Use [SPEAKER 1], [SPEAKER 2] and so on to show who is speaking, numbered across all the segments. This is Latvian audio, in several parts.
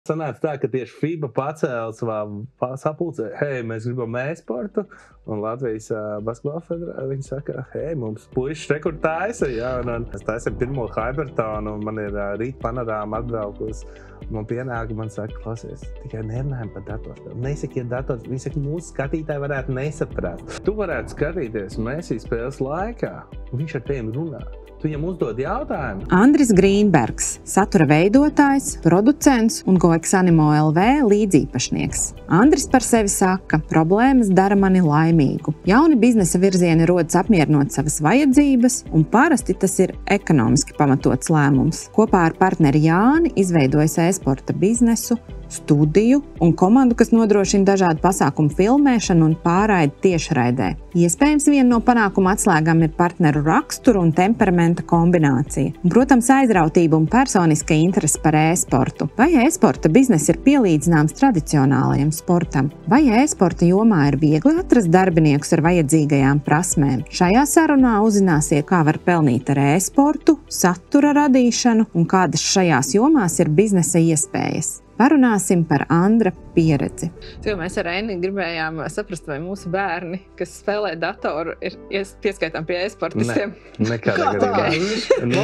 [SPEAKER 1] Sanāca tā, ka tieši FIBA pacēla savā sapulcē, hei, mēs gribam e-sportu, un Latvijas basketbola federācija, viņi saka, hei, mums puiši rekur taisa, jā, un es taisim pirmo Hypertonu, un man ir rīt panorāma atbraukus, man pienāk, man saka, klausies, tikai nerunājam par datorspēli. Nesakiet dators, viņi saka, mūsu skatītāji varētu nesaprast. Tu varētu skatīties Messi spēles laikā, un viņš ar tiem runā. Tu viņam uzdod jautājumu.
[SPEAKER 2] Andris Grīnbergs, satura veidotājs, producents un Goiks Animo LV līdzīpašnieks. Andris par sevi saka, problēmas dara mani laimīgu. Jauni biznesa virzieni rodas apmierinot savas vajadzības, un parasti tas ir ekonomiski pamatots lēmums. Kopā ar partneri Jāni izveidojis e-sporta biznesu, studiju un komandu, kas nodrošina dažādu pasākumu filmēšanu un pārraidi tiešraidē. Iespējams, viena no panākuma atslēgām ir partneru rakstura un temperamenta kombinācija. Un, protams, aizrautība un personiska interese par e-sportu. Vai e-sporta bizness ir pielīdzināms tradicionālajam sportam? Vai e-sporta jomā ir viegli atrast darbiniekus ar vajadzīgajām prasmēm? Šajā sarunā uzzināsiet, kā var pelnīt ar e-sportu, satura radīšanu un kādas šajās jomās ir biznesa iespējas. Parunāsim par Andra pieredzi.
[SPEAKER 3] Mēs ar Eni gribējām saprast, vai mūsu bērni, kas spēlē datoru, ir pieskaitām pie e-sportistiem.
[SPEAKER 1] Nekādā gadījumā.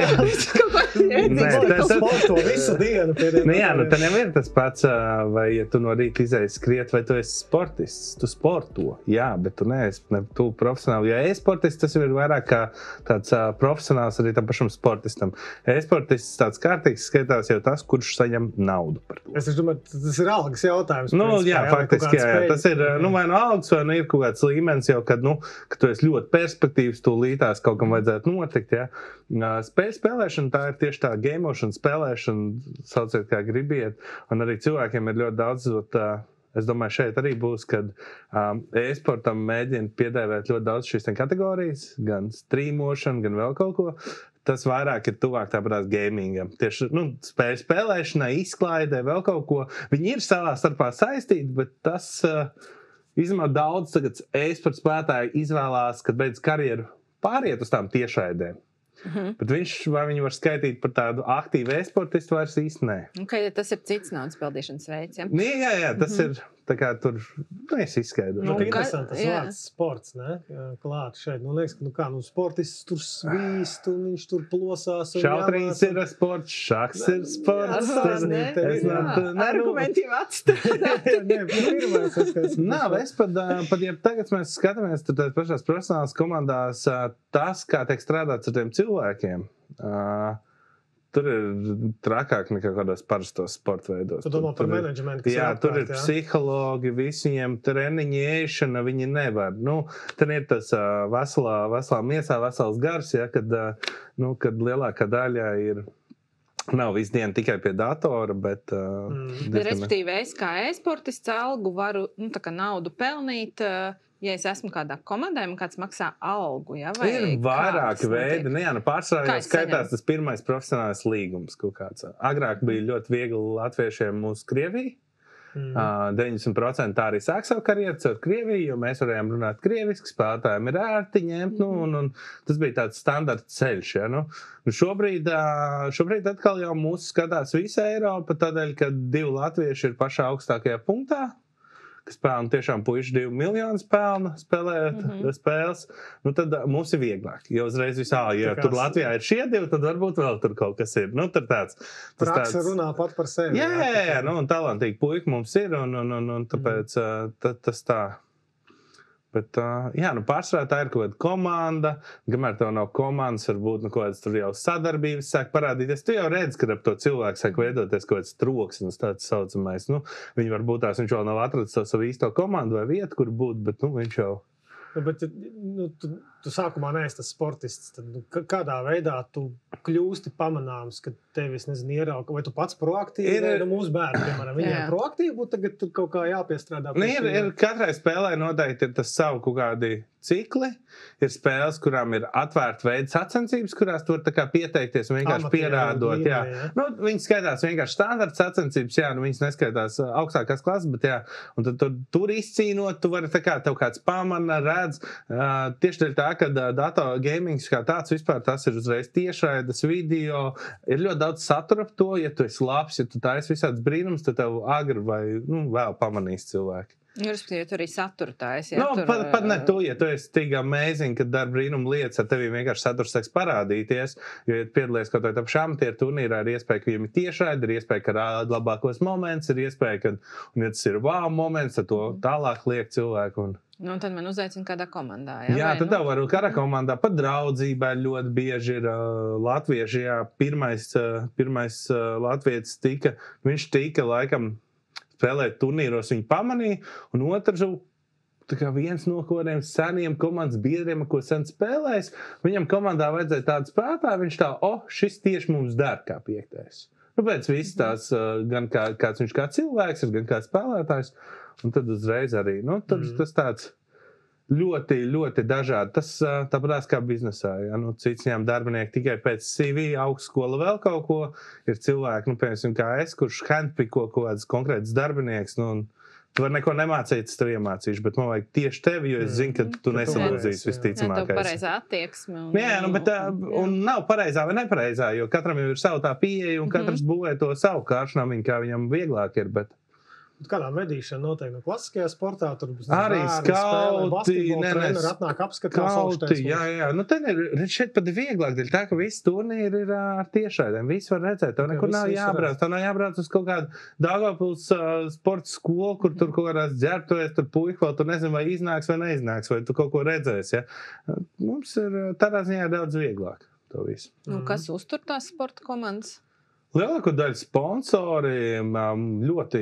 [SPEAKER 4] Tas sporto visu dienu.
[SPEAKER 1] Jā, tā nevar tas pats, vai ja tu no rīta izēji skriet, vai tu esi sportists. Tu sporto, jā, bet tu neesi tu profesionāli. Ja e-sportists, tas ir vairāk kā tāds profesionāls arī tam pašam sportistam. E-sportists tāds kārtīgs skaitās jau tas, kurš saņem naudu.
[SPEAKER 4] Es domāju, tas ir algas jautājums.
[SPEAKER 1] Jā, faktiski, jā. Tas ir, vai no algas, vai ir kaut kāds līmenis jau, kad tu esi ļoti perspektīvs, tu lītās kaut kam vajadzētu notikt, jā. Spēlēšana, tā ir tieši tā gameošana, spēlēšana, sauciet kā gribiet, un arī cilvēkiem ir ļoti daudz, es domāju, šeit arī būs, kad e-sportam mēģina piedēvēt ļoti daudz šīs kategorijas, gan streamošana, gan vēl kaut ko. Tas vairāk ir tuvāk tāpēc gamingam. Tieši spēļu spēlēšanai, izklaidē, vēl kaut ko. Viņi ir savā starpā saistīti, bet tas izmā daudz tagad e-sporta spēlētāji izvēlās, kad beidz karjeru pāriet uz tām tiešraidēm. Bet vai viņi var skaitīt par tādu aktīvu e-sportistu vairs īsti nē.
[SPEAKER 3] Tas ir cits naudas peldīšanas veids, ja?
[SPEAKER 1] Jā, tas ir tā kā tur, es izskaidrošu.
[SPEAKER 4] Tas ir interesants vārds sports, ne? Klāt šeit. Liekas, ka sportists tur svīst un viņš tur plosās.
[SPEAKER 1] Šautrīns ir sports, šaks ir sports.
[SPEAKER 3] Argumentīvi atstāt.
[SPEAKER 1] Nav, pat ja tagad mēs skatāmies tur tās pašās profesionālās komandās, tas, kā tiek strādāts ar tiem cilvēkiem, tur ir trakāk nekā kādos parastos sporta veidos.
[SPEAKER 4] Tu domā par menedžmentu, kas
[SPEAKER 1] jā,
[SPEAKER 4] ir
[SPEAKER 1] tur ir psihologi, visi viņiem treniņi ēšana, viņi nevar. Tad ir tas veselā miesā, vesels gars, ja, kad lielākā daļa ir nav visu dienu tikai pie datora, bet...
[SPEAKER 3] Respektīvi, es kā e-sportists algu varu naudu pelnīt, ja es esmu kādā komandā, man kāds maksā algu, ja? Vai
[SPEAKER 1] ir vairāki veidi. Pārsvarā jau skaitās tas pirmais profesionālais līgums kaut kāds. Agrāk bija ļoti viegli latviešiem uz Krieviju. 90% tā arī sāk savu karjeru caur Krieviju, jo mēs varējām runāt krieviski, spēlētājiem ir ērti ņemt, un tas bija tāds standarta ceļš, ja, Šobrīd atkal jau mūsu skatās visa Eiropa, tādēļ, ka 2 latvieši ir pašā augstākajā punktā, kas pelna tiešām puiši 2 miljonus pelna spēlēt spēles, tad mums ir vieglāk. Jo uzreiz ja tur Latvijā ir šie 2, tad varbūt vēl tur kaut kas ir. Tur tāds.
[SPEAKER 4] Praksa runā pat par sevi.
[SPEAKER 1] Jā, un talantīgi puiki mums ir, un tāpēc tas tā. Bet, pārsvarā tā ir kaut kāda komanda, kamēr tev nav komandas, varbūt kaut kādas tur jau sadarbības sāk parādīties. Tu jau redzi, ka ap to cilvēku sāk veidoties kaut kāds troksnis, tāds saucamais. Viņi varbūt viņš vēl nav atradis savu īsto komandu vai vietu, kur būt, bet viņš jau...
[SPEAKER 4] Bet tu sākumā neesi tas sportists, tad kādā veidā tu kļūsti pamanāms, ka tevis, ierauga, vai tu pats proaktīvi, vai mūsu bērni, piemēram, viņiem proaktīvi būtu tagad tur kaut kā jāpiestrādā?
[SPEAKER 1] Ir katrai spēlē noteikti ir tas savu kaut kādi cikli, ir spēles, kurām ir atvērta veida sacensības, kurās tu var pieteikties un vienkārši pierādot, jā. Viņi skaitās vienkārši standarta sacensības, jā, viņas neskaitās augstākās klases, bet jā, un tad tur izcīnot, tu vari tev kāds pamana, redz, tieši dēļ tā, ka datorgamings kā tāds vispār tas ir uzreiz tiešraides video. Ir ļoti daudz satura ap to, ja tu esi labs, ja tu taisi visāds brīnums, tad tev agri vai vēl pamanīs cilvēki.
[SPEAKER 3] Respektīvi, ja tu arī satura taisi.
[SPEAKER 1] Pat ne tu, ja tu esi tik amazing, kad dar brīnumu lietas, ar tevi vienkārši saturs sāks parādīties, jo, ja piedalies kaut kādā šāmtieru turnīrā, ir iespēja, ka viņam ir tiešraidi, ir iespēja, ka rāda labākos moments, ir iespēja, ka, un ja tas ir wow moments, tad to tālāk liek cilvēku.
[SPEAKER 3] Un tad man uzaicina kādā komandā,
[SPEAKER 1] Jā, tad tev var kādā komandā, pat draudzībā ļoti bieži ir latvieši, pirmais latvietis viņš tika laikam spēlēt turnīros, viņu pamanīja, un otrs, viens no kādiem seniem komandas biedriem, ko sen spēlējis, viņam komandā vajadzēja tādu spēlētāju, viņš šis tieši mums der kā piektais. Pēc viss tās, gan kāds viņš kā cilvēks, gan kā spēlētājs, un tad uzreiz arī, tas tāds ļoti, ļoti dažādi. Tas tāpēc kā biznesā, cits ņem darbinieki tikai pēc CV, augstskola vēl kaut ko, ir cilvēki, piemēram, kā es, kurš handpiko kaut kāds konkrēts darbinieks, tu vari neko nemācīt, es tev iemācīšu, bet man vajag tieši tevi, jo es zinu, ka tu nesalūzīsi visticamākais.
[SPEAKER 3] Tev pareizā attieksme.
[SPEAKER 1] Un nav pareizā vai nepareizā, jo katram jau ir savu tā pieeja, un katrs būvē to savu kāršnamiņu, kā viņam vieglāk ir, bet...
[SPEAKER 4] Kādā medīšana noteikti klasiskajā sportā, tur
[SPEAKER 1] arī skauti,
[SPEAKER 4] atnāk apskatās
[SPEAKER 1] jā. Šeit pat ir vieglāk, tā, ka visi turnīri ir ar tiešraidēm, visi var redzēt, tev nekur nav jābrauc, tev nav jābrauc uz kaut kādu Daugavpils sporta skolu, kur tur kaut kādās ģērbtuvēs, tur puika vēl, tur nezinu, vai iznāks vai neiznāks, vai tu kaut ko redzēsi, ja. Mums ir tādā ziņā daudz vieglāk to visu.
[SPEAKER 3] Kas uztur tās sporta komandas?
[SPEAKER 1] Lielāko daļu sponsoriem ļoti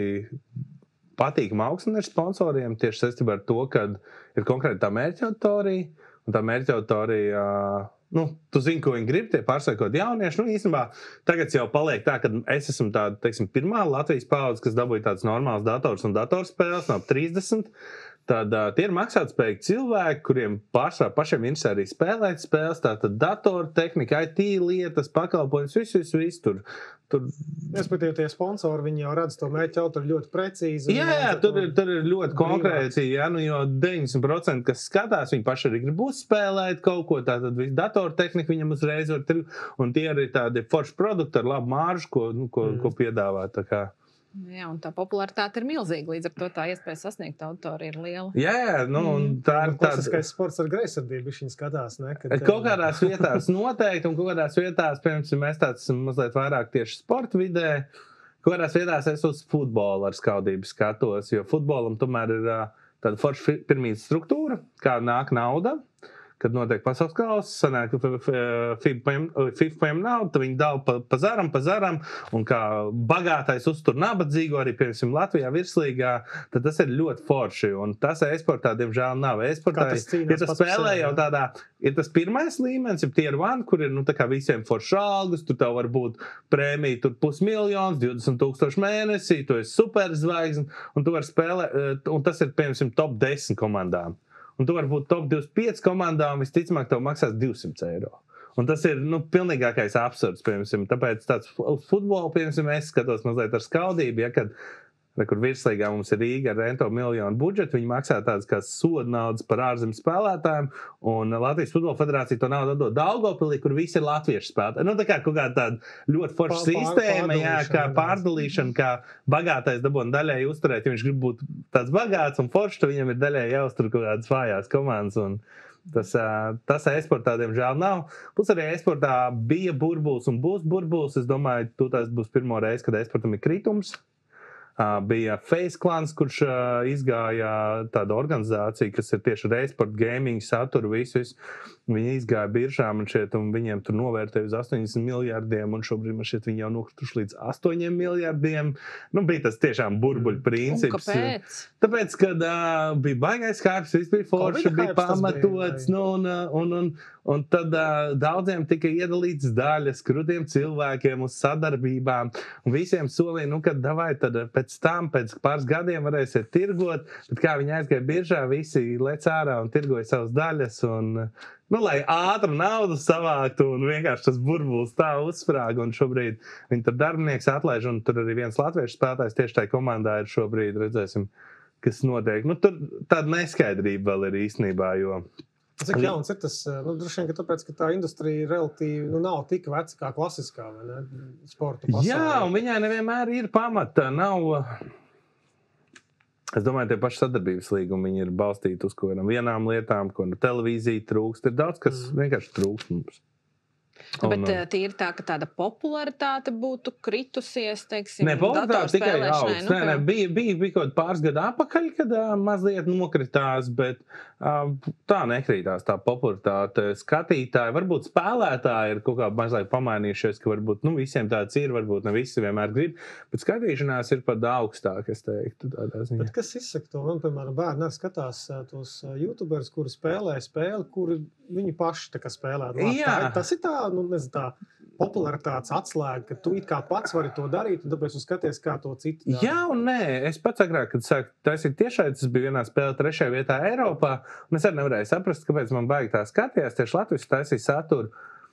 [SPEAKER 1] patīkama augsne ir sponsoriem tieši saistībā ar to, ka ir konkrēti tā mērķa auditorija, un tā mērķa auditorija, tu zini, ko viņi grib, tie pārsākot jaunieši, īstenībā tagad jau paliek tā, ka es esmu tāda, pirmā Latvijas paudze, kas dabūja tāds normāls dators un datorspēles, no 30, tad tie ir maksātspējīgi cilvēki, kuriem pārsvarā pašiem interesē arī spēlēt spēles, tātad datoru tehnika, IT lietas, pakalpojums, viss tur.
[SPEAKER 4] Respektīvi, tie sponsori, viņi jau redz to mērķi autori ļoti precīzi.
[SPEAKER 1] Jā, tur ir ļoti konkrēti, jo 90%, kas skatās, viņi paši arī grib uzspēlēt kaut ko, tātad visu datoru tehniku viņam uzreiz var, un tie arī tādi forši produkti ar labu māržu, ko piedāvā, tā kā.
[SPEAKER 3] Jā, un tā popularitāte ir milzīga, līdz ar to tā iespēja sasniegt autori ir liela.
[SPEAKER 1] Jā, un tā ir
[SPEAKER 4] klasiskais sports ar greizsirdību, viņi skatās, ne?
[SPEAKER 1] Kaut kādās vietās noteikti, un kaut kādās vietās, piemēram, mēs tāds mazliet vairāk tieši sporta vidē, kaut kādās vietās es uz futbolu ar skaudību skatos, jo futbolam tomēr ir tāda forša pirmīta struktūra, kā nāk nauda. Kad notiek pasaules kausa, sanāk, FIFA paņem naudu, tad viņi dala pa zaram, un kā bagātais uztur nabadzīgo, arī, piemēram, Latvijā virslīgā, tad tas ir ļoti forši, un tas e-sportā, diemžēl, nav. E-sportā, ja tas spēlē jau tādā, ir tas pirmais līmenis, ir tier 1, kur ir, tā kā visiem forši algas, tur tev var būt prēmija, tur 500 000, 20,000 mēnesī, tu esi superzvaigzne, un tu vari spēlēt, un tas ir, piemēram, top 10 komandām. Un tu vari būt top 25 komandām, visticamāk, tev maksās 200 eiro. Un tas ir, pilnīgākais absurds, piemēram, tāpēc tāds futbolu, piemēram, es skatos mazliet ar skaudību, kad kur virslīgā mums ir Rīga ar rento miljonu budžetu, viņi maksā tādas kā soda naudas par ārzemju spēlētājiem, un Latvijas futbola federācija to naudu dod Daugavpilī, kur visi ir latviešu spēlētāji. Tā kā kaut kāda tāda ļoti forša sistēma, kā pārdalīšana, kā bagātais dabūna daļēji uzturēt, ja viņš grib būt tāds bagāts un foršs, tad viņam ir daļēji jāuztur kaut kādas vājās komandas, un tas e-sportā, diemžēl, nav. Plus arī e-sportā bija burbulis un būs burbulis. Es domāju, tas būs pirmo reizi, kad e-sportam ir kritums. Bija Face Clans, kurš izgāja tāda organizācija, kas ir tieši ar e-sport, gaming, saturu, visu. Viņi izgāja biržām un viņiem tur novērtēja uz 80 miljardiem, un šobrīd man šķiet viņi jau nokrituši līdz 8 miljardiem. Bija tas tiešām burbuļu princips.
[SPEAKER 3] Un kāpēc?
[SPEAKER 1] Tāpēc, kad bija baigais hypes, viss bija forši, bija pamatots, un tad daudziem tika iedalīts daļas krutiem cilvēkiem uz sadarbībām, un visiem solīja, kad davai tad pēc pāris gadiem varēsiet tirgot, bet kā viņi aizgāja biržā, visi lec ārā un tirgoja savas daļas, un, lai ātru naudu savāktu, un vienkārši tas burbulis tā uzsprāga, un šobrīd viņi tur darbinieks atlaiž, un tur arī viens latviešu spēlētājs tieši tajā komandā ir šobrīd, redzēsim, kas notiek. Tur tāda neskaidrība vēl ir īstenībā, jo
[SPEAKER 4] Cik jauns ir tas, droši vien, ka tāpēc, ka tā industrija relatīvi nav tik veca kā klasiskā, vai ne, sporta pasaulē.
[SPEAKER 1] Jā, un viņai nevienmēr ir pamata, nav... Es domāju, tie paši sadarbības līgumi, viņi ir balstīti uz vienām lietām, ko televīzija trūkst. Ir daudz, kas vienkārši trūkst mums.
[SPEAKER 3] Bet tīri tā, ka tāda popularitāte būtu kritusies, teiksim,
[SPEAKER 1] ne, popularitāte tikai augsts. Nē, bija kaut pāris gadu atpakaļ, kad mazliet nokritās, bet tā nekrītās tā popularitāte. Skatītāji, varbūt spēlētāji ir kaut kā mazliet pamainījušies, ka varbūt visiem tāds ir, varbūt ne visi vienmēr grib, bet skatīšanās ir pat augstāk, es teiktu.
[SPEAKER 4] Bet kas izsaka to? Man, piemēram, bērni arī skatās tos youtuberus, kuri spēlē spēli, kuri viņi paši tā kā spēlē. Tas ir tā, tā popularitātes atslēga, ka tu it kā pats vari to darīt, un tāpēc tu skaties, kā to citu dara.
[SPEAKER 1] Jā un nē. Es pats agrāk, kad sāku taisīt tiešai, tas bija vienā spēlē 3. vietā Eiropā, un es arī nevarēju saprast, kāpēc man baigi tā skatījās. Tieši Latvijas taisīja saturu.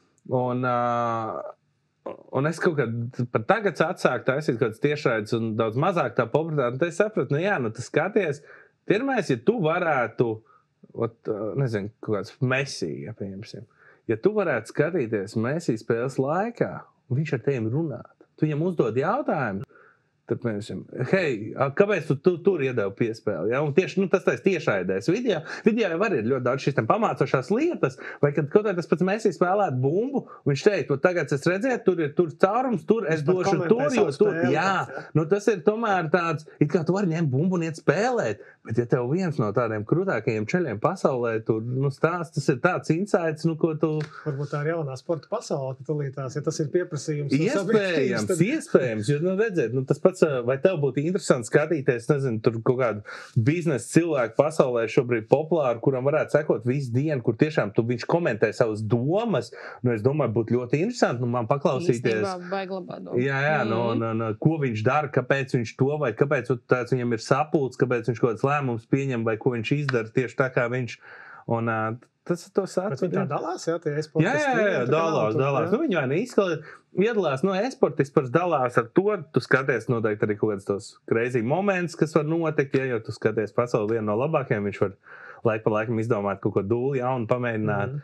[SPEAKER 1] Un es kaut kad pat tagad atsāku taisīt kāds tiešraides un daudz mazāk tā popularitāte, un tad es sapratu, tu skaties, pirmais, ja tu varētu, nezinu, kaut kāds Messi, pieņemsim. Ja tu varētu skatīties Messi spēles laikā, un viņš ar tevi runāt, tu viņam uzdod jautājumu, tad, piemēram, hei, kāpēc tu tur iedevi piespēli? Ja? Un tieši tas tiešraidēs video jau var ir ļoti daudz šīs pamācošās lietas, vai kad kaut kā tas pats Messi spēlētu bumbu, viņš teikt, tagad es redzētu, tur caurums, tur es došu tur, jo tur, tas ir tomēr tāds, it kā tu vari ņemt bumbu un iet spēlēt, bet ja tev viens no tādiem krūtākajiem čeļiem pasaulē, tur, stāsts, tas ir tāds insights, ko tu...
[SPEAKER 4] Varbūt tā ir jaunā sporta pasaulē, ka tulītās, ja tas ir pieprasījums.
[SPEAKER 1] Iespējams, jo, redzēt, tas pats, vai tev būtu interesanti skatīties, nezinu, tur kaut kādu biznesa cilvēku pasaulē šobrīd populāru, kuram varētu sekot visu dienu, kur tiešām viņš komentē savas domas, es domāju, būtu ļoti interesanti, man paklausīties.
[SPEAKER 3] Īstenībā baigi labā doma.
[SPEAKER 1] Jā, ko viņš dara, kāpēc viņš to, vai kāpēc tāds viņam ir sapulcs, kāpēc viņš kaut kāds lēmums pieņem, vai ko viņš izdara tieši tā, kā viņš, un tas to sāc.
[SPEAKER 4] Bet viņi tā dalās, tie e-sportisti?
[SPEAKER 1] Jā, dalās. Viņi vai iedalās, e-sportisti par dalās ar to, tu skaties noteikti arī kaut kāds tos crazy moments, kas var notikt, jo tu skaties pasauli vienu no labākajiem, viņš var laik pa laikam izdomāt kaut ko dūli jaunu, pamēģināt.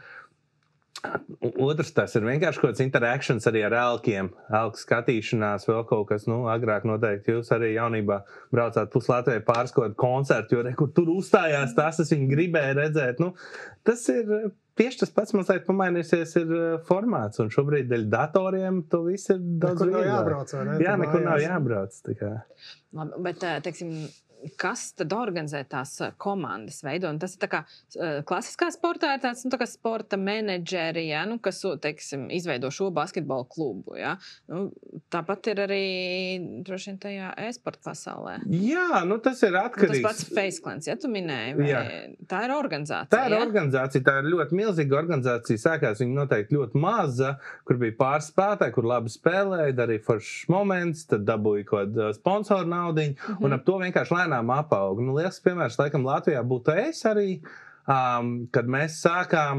[SPEAKER 1] Otrs tas ir vienkārši kaut kāds interaktions arī ar elkiem, elku skatīšanās, vēl kaut kas, agrāk noteikti jūs arī jaunībā braucāt pus Latvijai pāris kaut kādu koncertu, jo kur tur uzstājās tas, es viņu gribēju redzēt, tas ir tieši tas pats mazliet pamainīsies ir formāts, un šobrīd dēļ datoriem to viss ir daudz
[SPEAKER 4] vieglāk. Nekur nav jābrauc, vai ne?
[SPEAKER 1] Jā, nekur nav jābrauc, tā kā.
[SPEAKER 3] Labi, bet, teiksim, kas tad organizē tās komandas veido? Un tas ir tā kā klasiskā sportā ir tāds, tā kā sporta menedžeri, ja, kas, teiksim, izveido šo basketbolu klubu, ja. Tāpat ir arī droši vien tajā e-sporta pasaulē.
[SPEAKER 1] Jā, tas ir atkarīgs.
[SPEAKER 3] Tas pats FaceClans, ja tu minēji, vai tā ir organizācija?
[SPEAKER 1] Tā ir organizācija, tā ir ļoti milzīga organizācija. Sākās viņa noteikti ļoti maza, kur bija pāris spēlētāji, kur labi spēlēja, darīja foršs moments, tad dabūja kaut sponsoru naudiņu, un ap to vienkārši lēnām apaug. Liels piemērs, laikam, Latvijā būtu es arī, kad mēs sākām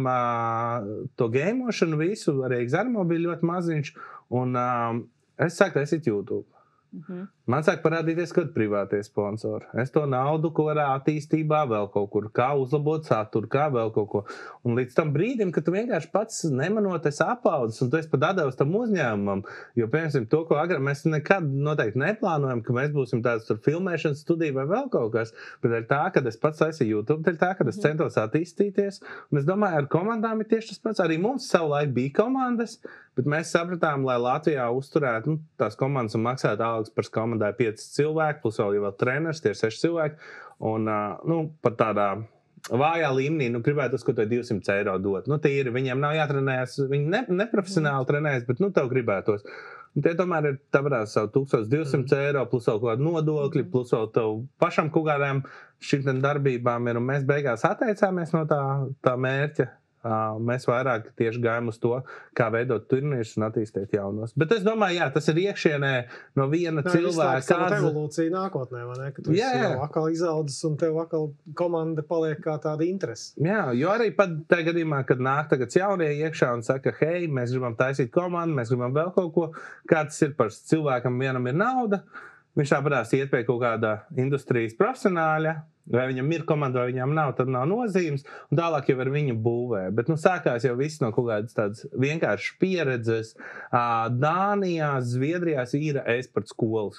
[SPEAKER 1] to gameošanu visu, arī Exarmo bija ļoti maziņš, un es sāku taisīt YouTube. Man sāk parādīties kaut privātie sponsori. Es to naudu, ko var attīstībā vēl kaut kur, kā uzlabot saturu, kā vēl kaut ko. Un līdz tam brīdim, kad tu vienkārši pats nemanot, esi apaudzis, un tu esi pat atdevis tam uzņēmumam, jo, piemēram, to, ko agrāk mēs nekad noteikti neplānojam, ka mēs būsim tāds tur filmēšanas studija vai vēl kaut kas, bet ir tā, kad es pats taisīju YouTube, ir tā, kad es centos attīstīties, un es domāju, ar komandām ir tieši tas pats. Arī mums savulaik bija komandas, bet mēs sapratām, lai Latvijā uzturētu tās komandas un maksātu algas par komandai 5 cilvēki, plus vēl treneris, tie ir 6 cilvēki. Un pat tādā vājā līmenī, gribētu ko to 200 eiro dot. Tīri, viņiem nav jātrenējas, viņi neprofesionāli trenējas, bet tev gribētos. Un tie tomēr ir varētu savu 1200 eiro, plus vēl kaut kādu nodokļi, plus vēl tev pašam kaut kādām šīm darbībām ir. Un mēs beigās atteicāmies no tā mērķa. Mēs vairāk tieši gājam uz to, kā veidot turnīrus un attīstīt jaunos. Bet es domāju, tas ir iekšienē no viena cilvēka.
[SPEAKER 4] Tā ir evolūcija nākotnē, vai ne? Ka tu esi jau atkal izaudzis un tev atkal komanda paliek kā tāda interese.
[SPEAKER 1] Jā, jo arī pat tajā gadījumā, kad nāk tagad jaunie iekšā un saka, hei, mēs gribam taisīt komandu, mēs gribam vēl kaut ko, kā tas ir par cilvēkam, vienam ir nauda, viņš tā parās iet pie kaut kāda industrijas profesionāļa, Vai viņam ir komanda, vai viņam nav, tad nav nozīmes, un tālāk jau ar viņu būvē. Bet, sākās jau viss no kaut kādas tādas vienkāršas pieredzes. Dānijā, Zviedrijās ir e-sporta skolas.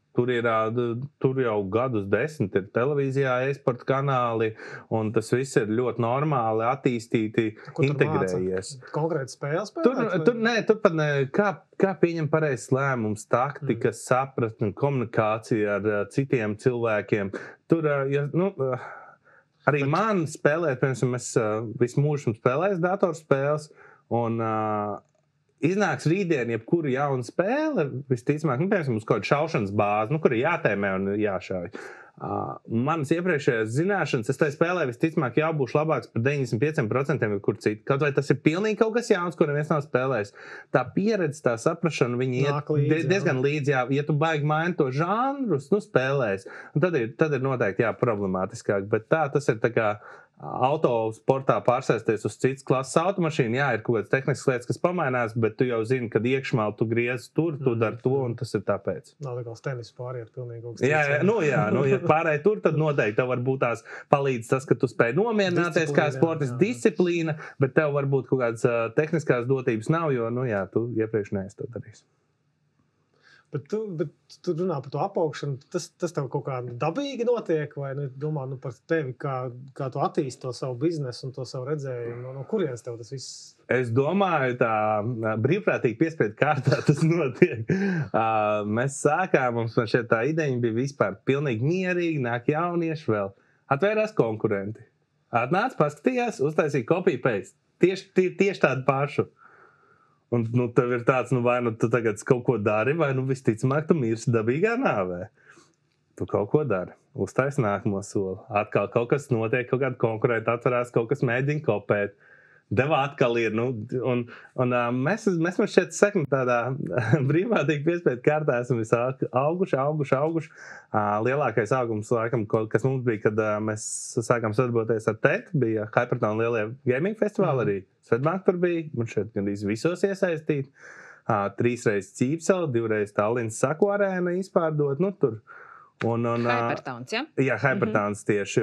[SPEAKER 1] Tur jau gadus 10 ir televīzijā e-sporta kanāli, un tas viss ir ļoti normāli, attīstīti, integrējies.
[SPEAKER 4] Konkrēti spēles spēlēt?
[SPEAKER 1] Tur pat kā pieņem pareizs lēmums, taktikas, sapratne, komunikācija ar citiem cilvēkiem. Tur, arī man spēlēt, piemēram, es visu mūžu spēlēju datorspēles, un iznāks rītdien jebkura jauna spēle, visticamāk, piemēram, uz kaut kādu šaušanas bāzi, kur ir jātēmē un jāšauj. Manas iepriekšējās zināšanas, es tai spēlē visticamāk jābūšu labāks par 95% jebkur citu. Kaut vai tas ir pilnīgi kaut kas jauns, ko neviens nav spēlējis. Tā pieredze, tā saprašana, viņi iet diezgan līdzi, ja tu baigi maini to žanrus, spēlēs. Un tad ir noteikti problemātiskāk, bet tas ir tā kā autosportā pārsēsties uz citas klases automašīnu, ir kaut kādas tehniskas lietas, kas pamainās, bet tu jau zini, kad iekšmāli tu griez tur, tu dari to, un tas ir tāpēc.
[SPEAKER 4] Nav tā kā tenis pāriet pilnīgi kaut kas cits.
[SPEAKER 1] Ja pārēj tur, tad noteikti tev varbūt tās palīdz tas, ka tu spēj nomierināties kā sportists, disciplīna, bet tev varbūt kaut kādas tehniskās dotības nav, jo, tu iepriekš neesi to darījis.
[SPEAKER 4] Bet tu runā par to apaugšanu, tas tev kaut kā dabīgi notiek, vai domā par tevi, kā tu attīsti to savu biznesu un to savu redzējumu, no kurienes tev tas viss?
[SPEAKER 1] Es domāju, tā brīvprātīgi piespiedu kārtā tas notiek. Mēs sākām, mums šeit tā ideja bija vispār pilnīgi mierīgi, nāk jaunieši vēl. Atvērās konkurenti. Atnāc, paskatījās, uztaisīja copy-paste. Tieši tādu pašu. Un tev ir tāds, vai tu tagad kaut ko dari, vai visticamāk tu mirsi dabīgā nāvē. Tu kaut ko dari, uztaisi nākamo soli. Atkal kaut kas notiek, kaut kāda konkurenta atverās, kaut kas mēģina kopēt. Deva atkal ir, mēs šeit sekam tādā brīvprātīgi piespiedu kārtā, esam auguši. Lielākais augums, laikam, kas mums bija, kad mēs sākām sadarboties ar TET, bija Hypertown lielie gaming festivāli arī. Svetbank tur bija, un šeit gandrīz visos iesaistīt. 3 reizes Cīpsela, 2 reizes Tallinas Saku arēna izpārdot, tur.
[SPEAKER 3] Hypertowns, ja?
[SPEAKER 1] Jā, Hypertowns tieši,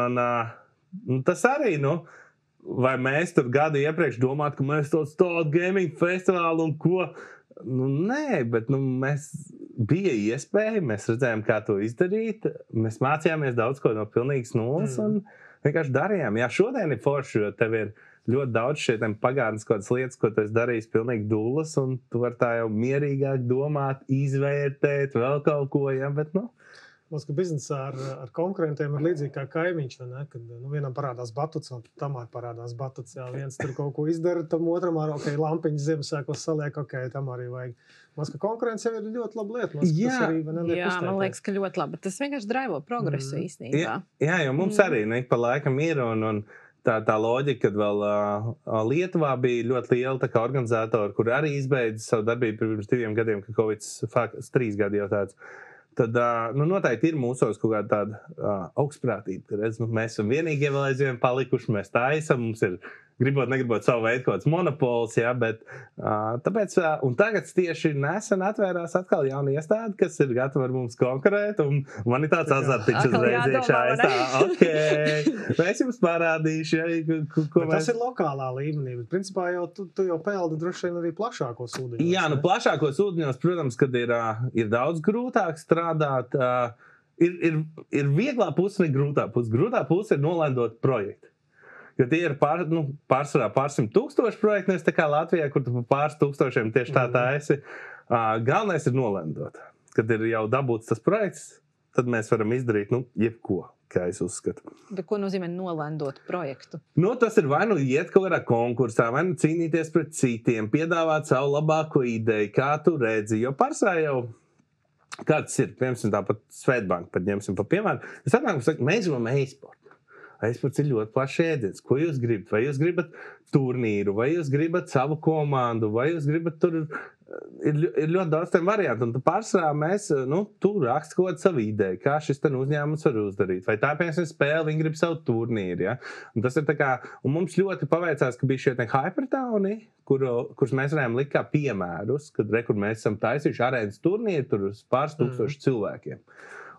[SPEAKER 1] un tas arī, vai mēs tur gadu iepriekš domāt, ka mēs tādu gaming festivālu un ko? Nē, bet mēs bija iespēja, mēs redzējām, kā to izdarīt. Mēs mācījāmies daudz ko no pilnīgas nulles un vienkārši darījām. Jā, šodien ir forši, jo tev ir ļoti daudz šeit pagātnes kādas lietas, ko tu esi darījis pilnīgi dullas, un tu vari tā jau mierīgāk domāt, izvērtēt vēl kaut ko, bet
[SPEAKER 4] Mums, ka biznesā ar konkurentiem ir līdzīgi kā kaimiņš, vai ne? Kad vienam parādās batuts, un tam arī parādās batuts. Jā, viens tur kaut ko izdara, tam otram arī, lampiņas Ziemassvētkos saliek, tam arī vajag. Mums, ka konkurence jau ir ļoti laba lieta.
[SPEAKER 3] Man liekas, ka ļoti labi. Tas vienkārši draivo progresu īstenībā.
[SPEAKER 1] Jā, jo mums arī pa laikam ir, un tā loģika, kad vēl Lietuvā bija ļoti liela tā kā organizatori, kur arī izbeidza savu darbību pirms 2 gadiem, ka Covid 3 gadi jau tāds. Tad noteikti ir mūsos kaut kāda tāda augstprātība, ka mēs esam vienīgie vēl aizvien palikuši, mēs tā esam, mums ir gribot, negribot savu veidu kaut kāds monopols, bet tāpēc, un tagad tieši nesen atvērās atkal jauna iestāde, kas ir gatava ar mums konkurēt, un man ir tāds azartiņš uzreiz iekšā, mēs jums parādīšu, ko mēs...
[SPEAKER 4] Tas ir lokālā līmenī, bet principā jau tu jau peldi droši vien arī plašākos ūdeņos.
[SPEAKER 1] Jā, plašākos ūdeņos, protams, kad ir daudz grūtāk strādāt, ir vieglā puse, ne grūtā puse. Grūtā puse ir nolendot projektu. Jo tie ir pārsvarā pār 100,000 projektu, nevis tā kā Latvijā, kur tu pāris tūkstošiem tieši tā esi. Galvenais ir nolendot. Kad ir jau dabūts tas projekts, tad mēs varam izdarīt, jebko, kā es uzskatu.
[SPEAKER 3] Bet ko nozīmē nolendot projektu?
[SPEAKER 1] Tas ir vai iet kaut kādā konkursā, vai cīnīties pret citiem, piedāvāt savu labāko ideju, kā tu redzi, jo pārsvarā jau kāds ir, piemēram, tāpat Svetbank, pat ņemsim pa piemēru. Svetbank saka, mēs gribam e-sportu. E-sports ir ļoti plašs ēdiens. Ko jūs gribat? Vai jūs gribat turnīru, vai jūs gribat savu komandu, vai jūs gribat tur... Ir ļoti daudz tiem variantu, un pārsvarā mēs, tu raksti kaut kādu savu ideju, kā šis uzņēmums var uzdarīt. Vai tā, piemēram, spēle, viņi grib savu turnīru, ja? Un tas ir tā kā, un mums ļoti paveicās, ka bija šie Hypertowni, kurus mēs varējām likt kā piemērus, kur mēs esam taisījuši arēnas turnīru tur uz pāris tūkstošu cilvēkiem.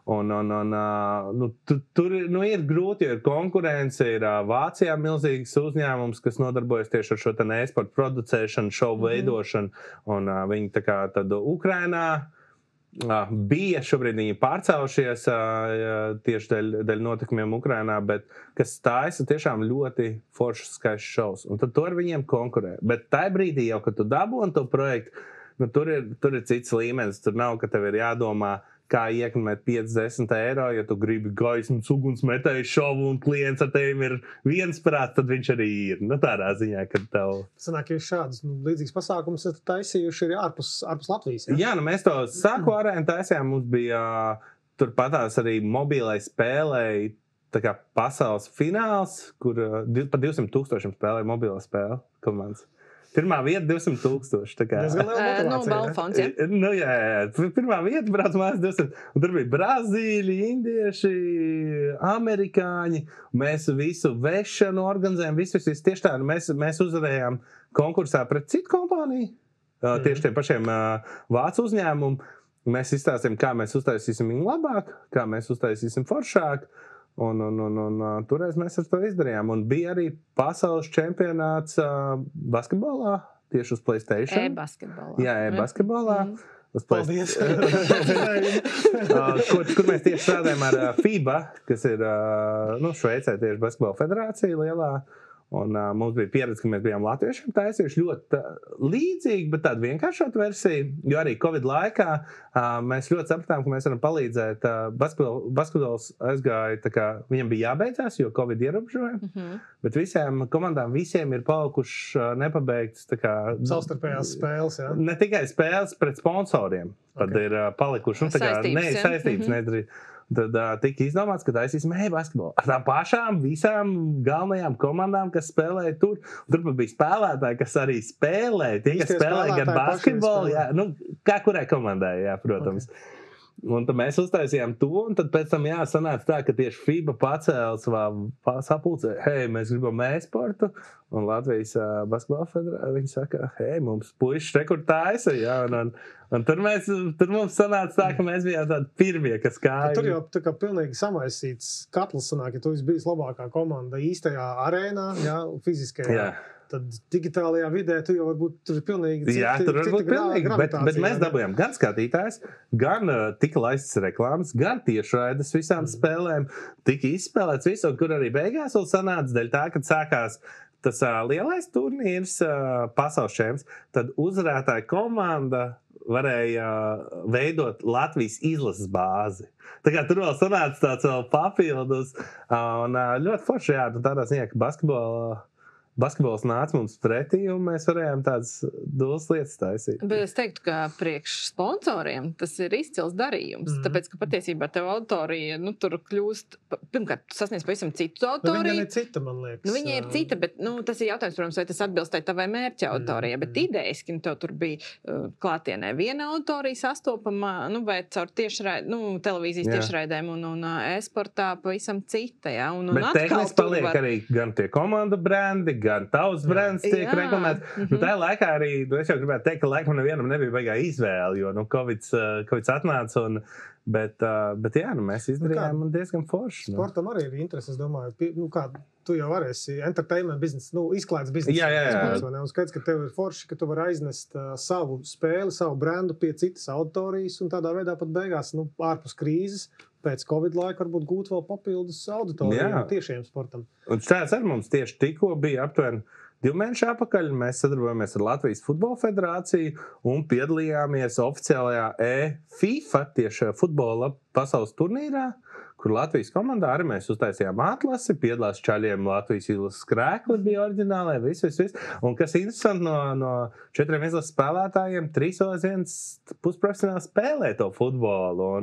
[SPEAKER 1] Tur ir grūti, jo ir konkurence, ir Vācijā milzīgs uzņēmums, kas nodarbojas tieši ar šo e-sportu producēšanu, šovu veidošanu, un viņi tā kā tad Ukrainā bija, šobrīd viņi pārcēlušies tieši dēļ notikumiem Ukrainā, bet kas taisa tiešām ļoti foršs, skaists šovs, un tad to ar viņiem konkurē. Bet tajā brīdī jau, kad tu dabūni to projektu, tur ir cits līmenis, tur nav, ka tev ir jādomā, kā ieklimēt 50 eiro, ja tu gribi gaismas ugunsmetēju šovu un klients ar tevi ir viensprāt, tad viņš arī ir. Tādā ziņā, ka tev...
[SPEAKER 4] Sanāk, ka jūs šādus līdzīgas pasākumus taisījuši arī ārpus Latvijas, ja?
[SPEAKER 1] Jā, mēs to sāku arēnu taisījām, mums bija turpatās arī mobilai spēlei, tā kā pasaules fināls, kur pa 200,000 spēlēja mobilā spēle komandas. Pirmā vieta 200,000.
[SPEAKER 3] Balfonds, ja?
[SPEAKER 1] Jā. Pirmā vieta brauc mājās 200. Un tur bija Brazīļi, indieši, amerikāņi. Mēs visu vešanu organizējām, visu tieši tā. Mēs uzvarējām konkursā pret citu kompāniju, tieši tiem pašiem vācu uzņēmumu. Mēs izstāstījām, kā mēs uztaisīsim viņu labāk, kā mēs uztaisīsim foršāk. Un toreiz mēs ar to izdarījām. Un bija arī pasaules čempionāts basketbolā, tieši uz PlayStation.
[SPEAKER 3] E-basketbolā.
[SPEAKER 1] Jā, e-basketbolā.
[SPEAKER 4] Paldies!
[SPEAKER 1] Kur mēs tieši strādājam ar FIBA, kas ir Šveicē tieši basketbola federācija lielā. Un mums bija pieredze, ka mēs bijām latviešiem taisījuši ļoti līdzīgi, bet tādu vienkāršotu versiju, jo arī Covid laikā mēs ļoti sapratām, ka mēs varam palīdzēt. Basketbols aizgāja, tā kā viņam bija jābeidzās, jo Covid ierobežoja, bet visiem komandām visiem ir palikuši nepabeigts.
[SPEAKER 4] Savstarpējās spēles, jā?
[SPEAKER 1] Ne tikai spēles pret sponsoriem, tad ir palikuši. Saistības nedarīt. Tad tika izdomāts, ka taisīsim e-basketbolu. Ar tām pašām visām galvenajām komandām, kas spēlēja tur. Tur bija spēlētāji, kas arī spēlēja. Tie, kas spēlēja gan basketbolu, jā, kā kurai komandai, jā, protams. Okay. Un tad mēs uztaisījām to, un tad pēc tam sanāca tā, ka tieši FIBA pacēla savā sapulcē, mēs gribam e-sportu, un Latvijas basketbola federācija, viņi saka, mums puiši rekur taisa, jā, un tur mums sanāca tā, ka mēs bijām tādi pirmie, kas kāja.
[SPEAKER 4] Tur jau tā kā pilnīgi samaisīts katls sanāk, ja tu esi bijis labākā komanda īstajā arēnā, jā, fiziskajā. Jā. Tad digitālajā vidē tu jau varbūt tur ir pilnīgi cita.
[SPEAKER 1] Jā, tur varbūt pilnīgi, bet mēs dabūjām gan skatītājs, gan tika laistas reklāmas, gan tiešraides visām spēlēm, tika izspēlēts visu, un kur arī beigās vēl sanāca dēļ tā, kad sākās tas lielais turnīrs, pasaules čemps, tad uzvarētāja komanda varēja veidot Latvijas izlases bāzi. Tā kā tur vēl sanāca tāds vēl papildus, un ļoti forši, jā, tādā ziņā, ka basketbols nāca mums pretī, un mēs varējām tādas dulas lietas taisīt.
[SPEAKER 3] Bet es teiktu, ka priekš sponsoriem tas ir izcils darījums, tāpēc, ka patiesībā tev autorija, tur kļūst, pirmkārt, tu sasniedz pavisam citu autoriju.
[SPEAKER 4] Viņa ir cita, man liekas.
[SPEAKER 3] Viņa ir cita, bet, tas ir jautājums, protams, vai tas atbilst tavai mērķa autorijai, bet idejiski, tev tur bija klātienē viena autorija sastopama, vai caur televīzijas tiešraidēm un e-sportā pavisam cita, jā.
[SPEAKER 1] Bet tehniski paliek arī gan tie komandu brendi, gan tavs brands tiek reklamēts. Tajā laikā arī, es jau gribētu teikt, ka laikam nevienam nebija baigā izvēle, jo Covids atnāca, bet jā, mēs izdarījām diezgan forši.
[SPEAKER 4] Sportam arī ir interesi, es domāju, tu jau varēsi entertainment business, izklaides business.
[SPEAKER 1] Jā.
[SPEAKER 4] Un skaidrs, ka tev ir forši, ka tu vari aiznest savu spēli, savu brandu pie citas auditorijas un tādā veidā pat beigās, ārpus krīzes, pēc Covid laika varbūt gūt vēl papildus auditoriju tiešiem sportam.
[SPEAKER 1] Un šāds ar mums tieši tikko bija aptuveni 2 mēneši atpakaļ. Mēs sadarbojamies ar Latvijas futbola federāciju un piedalījāmies oficiālajā FIFA tieši futbola pasaules turnīrā, kur Latvijas komandā arī mēs uztaisījām atlasi, piedalās čaļiem Latvijas izlases krēkli bija oriģinālai, viss. Un kas interesanti, no 4 izlases spēlētājiem 3 viens pusprofesionāli spēlē to futbolu.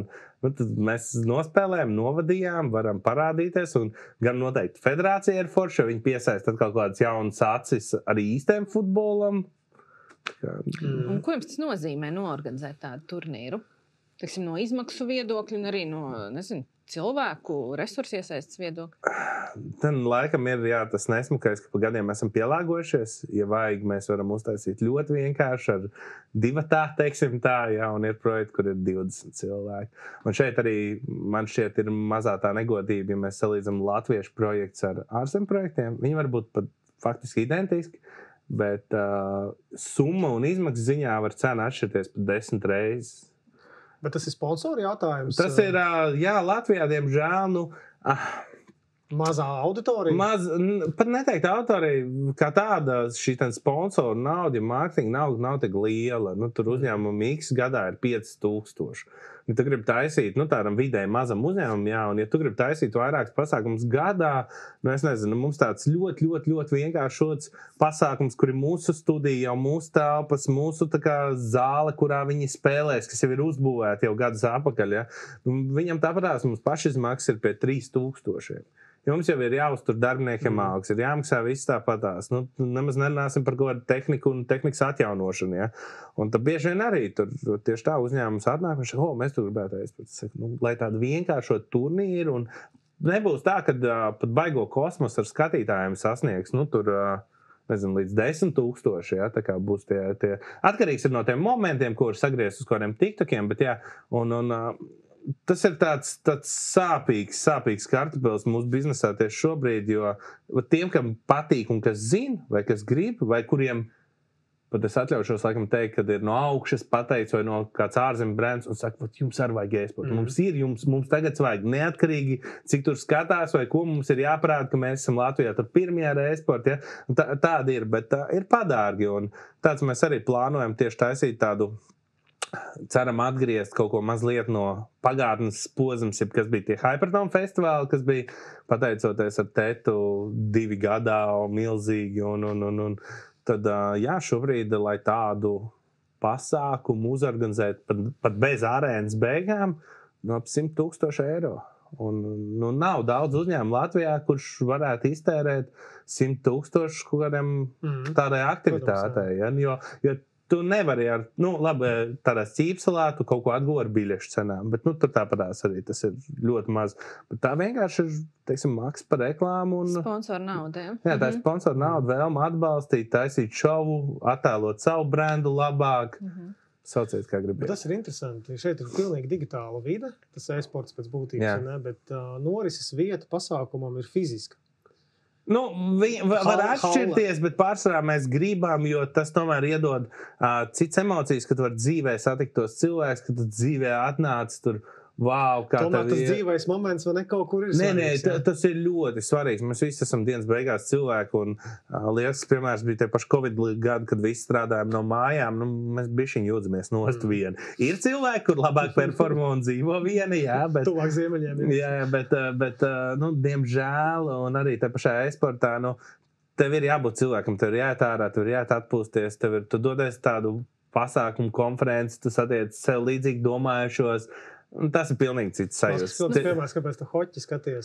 [SPEAKER 1] Tad mēs nospēlējām, novadījām, varam parādīties, un gan noteikti federācija ir forša, viņi piesaista kaut kādas jaunas acis arī īstiem futbolam.
[SPEAKER 3] Un ko jums tas nozīmē noorganizēt tādu turnīru? teiksim, no izmaksu viedokļa un arī no, nezinu, cilvēku resursu iesaistas viedokļa?
[SPEAKER 1] Tad laikam ir tas nesmukais, ka pa gadiem esam pielāgojušies. Ja vajag, mēs varam uztaisīt ļoti vienkārši ar divatā, teiksim tā, un ir projekti, kur ir 20 cilvēki. Un šeit arī, man šķiet, ir mazā tā negodība, ja mēs salīdzam latviešu projekts ar ārzem projektiem. Viņi var būt pat faktiski identiski, bet summa un izmaksas ziņā var cena atšķirties pat 10 reizes.
[SPEAKER 4] Bet tas ir sponsoru jautājums?
[SPEAKER 1] Tas ir, Latvijā, diemžēl,
[SPEAKER 4] mazā auditorija?
[SPEAKER 1] Pat neteikt auditorija, kā tāda šī sponsoru nauda, ja mārketinga nauda nav tik liela. Tur uzņēmumi X gadā ir 5000. Ja tu gribi taisīt, tādam vidēji mazam uzņēmumam, un ja tu gribi taisīt vairākus pasākumus gadā, es nezinu, mums tāds ļoti, ļoti, ļoti vienkāršots pasākums, kur ir mūsu studija, jau mūsu telpas, mūsu zāle, kurā viņi spēlēs, kas jau ir uzbūvēta jau gadus atpakaļ. Ja? Viņam tāpatās mums pašizmaksas ir pie 3000. Jums jau ir jāuztur darbiniekiem algas, ir jāmaksā viss tāpatās. Nemaz nerunāsim par kaut kādu tehniku un tehnikas atjaunošanu. Ja? Un tad bieži vien arī tur tieši tā uzņēmums atnāk un saka, mēs tur gribētu aizpēc. Lai tādu vienkāršot turnīru un nebūs tā, ka pat baigo kosmosu ar skatītājiem sasniegs, nezinu, līdz 10,000, ja? Tā kā būs tie atkarīgs ir no tiem momentiem, ko ir sagriezt uz kādiem tiktokiem, bet tas ir tāds sāpīgs kartupēlis mūsu biznesā tieši šobrīd, jo tiem, kam patīk un kas zina, vai kas grib, vai kuriem, pat es atļaušos laikam teikt, kad ir no augšas pateicis vai no kāds ārzemju brands un saka, jums arī vajag e-sportu. Mums tagad vajag neatkarīgi, cik tur skatās vai ko mums ir jāparāda, ka mēs esam Latvijā tur pirmie ar e-sportu. Ja? Tādi ir, bet ir padārgi un tāds mēs arī plānojam tieši taisīt tādu. Ceram atgriezt kaut ko mazliet no pagātnes posms, kas bija tie Hyperdome festivāli, kas bija pateicoties ar Tetu 2 gadā milzīgi. Un tad, šobrīd, lai tādu pasākumu uzorganizēt pat bez arēnas beigām, ap 100,000 eiro. Un nav daudz uzņēmumu Latvijā, kurš varētu iztērēt 100,000 kaut kādiem tādai aktivitātei. Ja? Jo tu nevari tādā Ķīpselā tu kaut ko atguvi ar biļešu cenām, bet tur tāpatās arī tas ir ļoti maz. Bet tā vienkārši ir, teiksim, maksa par reklāmu.
[SPEAKER 3] Sponsoru naudu, ja?
[SPEAKER 1] Jā, tā ir sponsoru nauda, vēlme atbalstīt, taisīt šovu, attēlot savu brendu labāk. Sauciet, kā gribiet.
[SPEAKER 4] Tas ir interesanti. Šeit ir pilnīgi digitāla vide, tas e-sports pēc būtības, bet norises vieta pasākumam ir fiziska.
[SPEAKER 1] Var atšķirties, bet pārsvarā mēs gribam, jo tas tomēr iedod cits emocijas, kad tu vari dzīvē satikt tos cilvēkus, kad tu dzīvē atnāc tur, wow, kā
[SPEAKER 4] tomēr tas dzīvais moments vai ne kaut kur ir svarīgs.
[SPEAKER 1] Nē, tas ir ļoti svarīgs. Mēs visi esam dienas beigās cilvēki, un liekas, piemērs bija tie paši Covid gadi, kad visi strādājam no mājām, mēs bišķiņ jūdzamies nost vieni. Ir cilvēki, kur labāk performo un dzīvo vieni, bet...
[SPEAKER 4] Tuvāk ziemeļiem.
[SPEAKER 1] Jā, bet diemžēl, un arī te pašā e-sportā, tev ir jābūt cilvēkam, tev ir jāiet ārā, tev ir jāiet atpūsties, tu dodies tādu pasākumu konferenci, tu satiec sev līdzīgi domājušos. Tas ir pilnīgi cits sajūts.
[SPEAKER 4] Tas piemērs, kāpēc tu hoķi skaties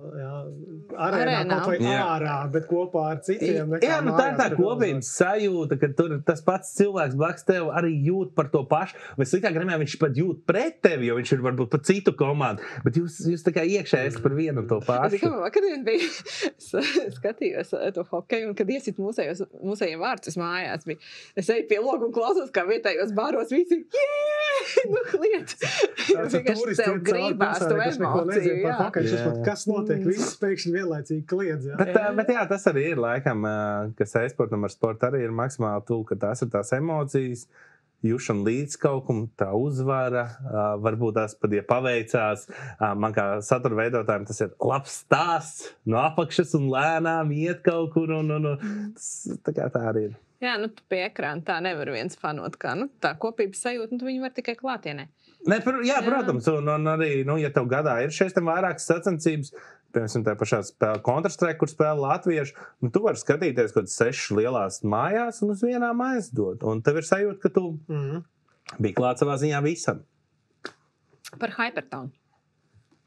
[SPEAKER 4] arēnā kaut vai ārā, bet kopā ar citiem.
[SPEAKER 1] Jā, tā ir tā kopības sajūta, ka tur tas pats cilvēks blakus tev arī jūt par to pašu. Vai sliktāk gribējā, viņš pat jūt pret tevi, jo viņš ir varbūt pat citu komandu. Bet jūs tā kā iekšēji esat par vienu to pašu.
[SPEAKER 3] Vakardien bija skatījos to hokeju, un kad iesit mūsējiem vārtus mājās, es eju pie logu un klausos, kā vietējos bāros visi, kliedz. Vienkārši tev gribās to emociju.
[SPEAKER 4] Kas notiek? Viss pēkšņi vienlaicīgi kliedz.
[SPEAKER 1] Bet tas arī ir laikam, kas e-sportam ar sportu arī ir maksimāli tuvu, ka tās ir tās emocijas, jūšana līdz kaut kam, tā uzvara, varbūt tās pat, ja paveicās. Man kā satura veidotājiem tas ir labs stāsts no apakšas un lēnām iet kaut kur. Tā kā tā arī ir.
[SPEAKER 3] Jā, tu pie ekrāna tā nevar viens fanot, kā tā kopības sajūta, tu viņu var tikai klātienē.
[SPEAKER 1] Jā, protams, un arī, ja tev gadā ir šeit vairākas sacensības, piemēram, tā pašā spēle Counter-Strike, kur spēle latvieši, tu vari skatīties kaut 6 lielās mājās un uz vienām aizdot. Un tev ir sajūta, ka tu biji klāt savā ziņā visam.
[SPEAKER 3] Par Hyperdome.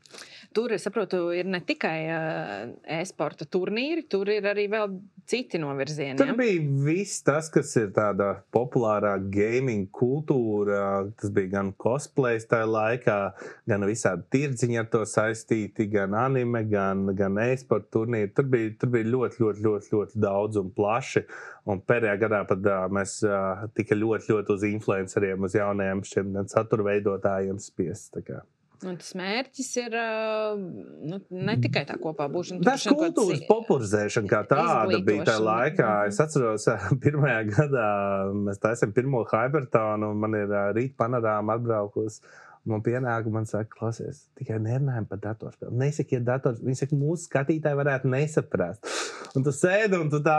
[SPEAKER 3] tur, es saprotu, ir ne tikai e-sporta turnīri, tur ir arī vēl citi novirzieni.
[SPEAKER 1] Tur bija viss tas, kas ir tāda populārā gaming kultūra. Tas bija gan cosplays tajā laikā, gan visādi tirdziņi ar to saistīti, gan anime, gan e-sporta turnīri. Tur bija ļoti daudz un plaši. Un pēdējā gadā pat mēs tika ļoti uz influenceriem, uz jaunajiem šiem satura veidotājiem spiest.
[SPEAKER 3] Un tas mērķis ir ne tikai tā kopā būšana.
[SPEAKER 1] Tas kultūras popularizēšana kā tāda bija tajā laikā. Es atceros, pirmajā gadā mēs taisām pirmo Hypertonu, un man ir rīt panorāma atbraukus. Man pienāk, man saka, klausies, tikai nerunājam par datorspēli. Nesakiet dators, viņi saka, mūsu skatītāji varētu nesaprast. Un tu sēdi un tu tā,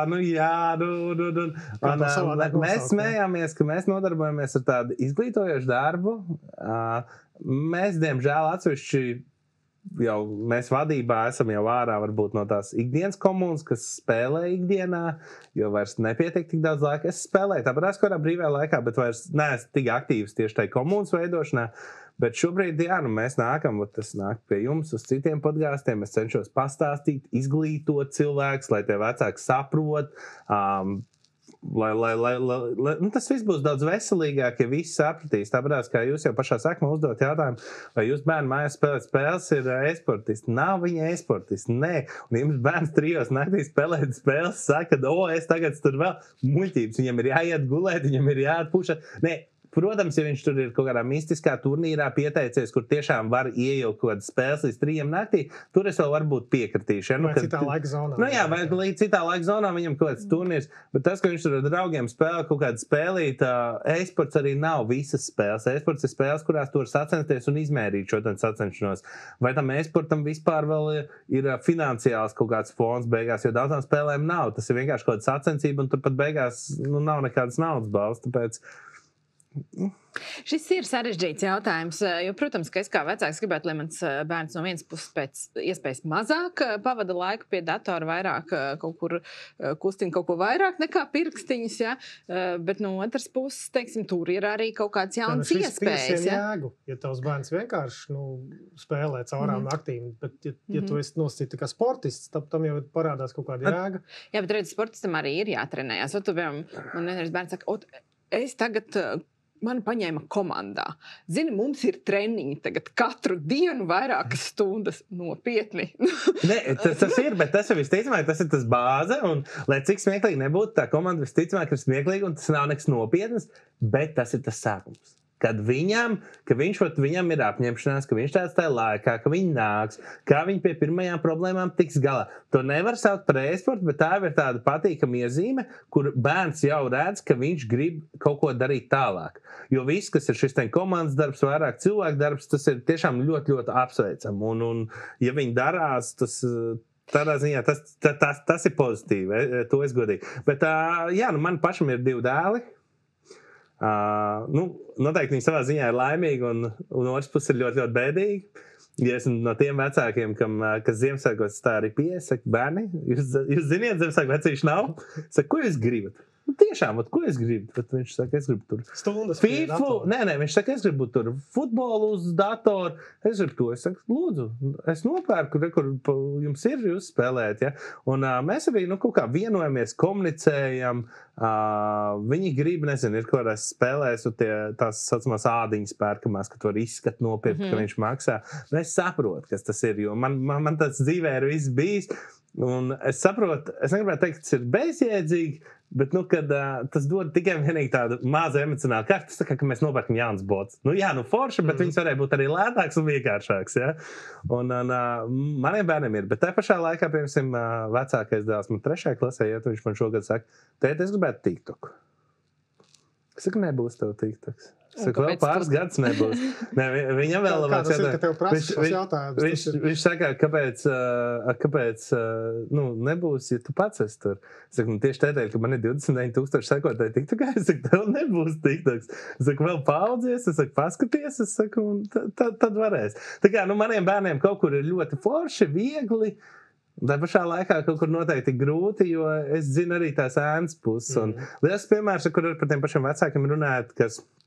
[SPEAKER 1] mēs smējāmies, ka mēs nodarbojamies ar tādu izglītojošu darbu. Mēs, diemžēl, atsevišķi jau mēs vadībā esam jau ārā varbūt no tās ikdienas komunas, kas spēlē ikdienā, jo vairs nepietiek tik daudz laika. Es spēlēju tāpat kādā brīvajā laikā, bet vairs neesmu tik aktīvs tieši tai komunas veidošanā. Bet šobrīd, mēs nākam, tas nāk pie jums uz citiem podkāstiem. Es cenšos pastāstīt, izglītot cilvēkus, lai tie vecāki saprot, lai tas viss būs daudz veselīgāk, ja visi sapratīs. Tāpēc, kā jūs jau pašā sākumā uzdot jautājumu, vai jūs bērni mājās spēlēt spēles ir e-sportisti. Nav viņi e-sportisti, nē. Un ja jums bērns 3 naktī spēlēt spēles, saka, es tagad tur vēl muļķības. Viņam ir jāiet gulēt, viņam ir jāatpūšat. Nē. Protams, ja viņš tur ir kaut kādā mistiskā turnīrā pieteicies, kur tiešām var ieilgt kaut kādas spēles līdz 3 naktī, tur es vēl varbūt piekritīšu.
[SPEAKER 4] Vai citā laika zonā.
[SPEAKER 1] Vai līdz citā laika zonā viņam kaut kāds turnīrs. Bet tas, ka viņš tur ar draugiem spēlē kaut kādu spēlīt, e-sports arī nav visas spēles. E-sports ir spēles, kurās tu vari sacensties un izmērīt šo sacenšanos. Vai tam e-sportam vispār vēl ir finansiāls kaut kāds fons beigās, jo daudzām spēlēm nav. Tas ir vienkārši kaut kāda sacensība, un tur pat beigās nav nekādas naudas balvas. Tāpēc
[SPEAKER 3] šis ir sarežģīts jautājums, jo, protams, ka es kā vecāks gribētu, lai mans bērns no vienas puses pēc iespējas mazāk pavada laiku pie datora, vairāk kaut kur kustina kaut ko vairāk nekā pirkstiņas, ja? Bet no otras puses, teiksim, tur ir arī kaut kāds jauns iespējas.
[SPEAKER 4] Ja tavs bērns vienkārši spēlē caurām naktīm, bet ja tu esi nosacīts kā sportists, tam jau parādās kaut kāda jēga.
[SPEAKER 3] Jā, bet redz, sportistam arī ir jātrenējās. Man vienreiz bērns saka, es tagad mani paņēma komandā. Zini, mums ir treniņi tagad katru dienu vairākas stundas nopietni.
[SPEAKER 1] Nē, tas ir, bet tas jau visticamāk, tas ir tas bāze, un lai cik smieklīgi nebūtu, tā komanda visticamāk ir smieklīga, un tas nav nekas nopietnas, bet tas ir tas sākums. Kad viņam ir apņemšanās, ka viņš tāds tajā laikā, ka viņi nāks, kā viņi pie pirmajām problēmām tiks galā. To nevar saukt par e-sportu, bet tā ir tāda patīkama iezīme, kur bērns jau redz, ka viņš grib kaut ko darīt tālāk. Jo viss, kas ir šis komandas darbs, vairāk cilvēku darbs, tas ir tiešām ļoti apsveicam. Un ja viņi darās, tas tādā ziņā tas ir pozitīvi, to es godīgi. Bet man pašam ir 2 dēli. Noteikti viņi savā ziņā ir laimīgi, un otrs puses ir ļoti bēdīgi. Ja esmu no tiem vecākiem, kas Ziemassvētkos tā arī piesaka, bērni, jūs ziniet, Ziemassvētku vecīši nav? Saka, ko jūs gribat? Tiešām, ko es gribu? Tad viņš saka, es gribu tur
[SPEAKER 4] stundas
[SPEAKER 1] FIFA. Nē, viņš saka, es gribu tur futbolu uz datoru. Es gribu to. Es saku, lūdzu, es nopērku, kur jums ir, jūs spēlēt. Ja? Un mēs arī kaut kā vienojamies, komunicējam. Viņi grib, ir kaut kādās spēlēs, tās saucamās ādiņas pērkamās, ka tu vari izskat nopirkt, ka viņš maksā. Es saprotu, kas tas ir, jo man tas dzīvē ir viss bijis. Un es saprotu, es negribētu teikt, ka tas ir bezjēdzīgi, bet, kad tas dod tikai vienīgi tādu mazu emocionālu kārtu, tas tā kā, ka mēs nopērkam jaunas botas. Forši, bet viņas varēja būt arī lētāks un vienkāršāks, ja? Un maniem bērniem ir, bet tā pašā laikā, piemēram, vecākais dēls man 3. klasē, ja viņš man šogad saka, tēt, es gribētu TikTok. Es saku, nebūs tev TikToks. Saka, vēl pāris gadus nebūs. Ne, viņam vēl viņš saka, kāpēc nebūs, ja tu pats esi tur. Es saku, tieši tādēļ, ka man ir 29,000 sekotāji TikTokā, es saku, tev nebūs TikToks. Es saku, vēl paudzies, es saku, paskaties, es saku, un tad varēs. Tā kā, maniem bērniem kaut kur ir ļoti forši, viegli, tā pašā laikā kaut kur noteikti grūti, jo es zinu arī tās ēnas puses. Un liels piemērs, kur par tiem pašiem vecākiem runājot, kas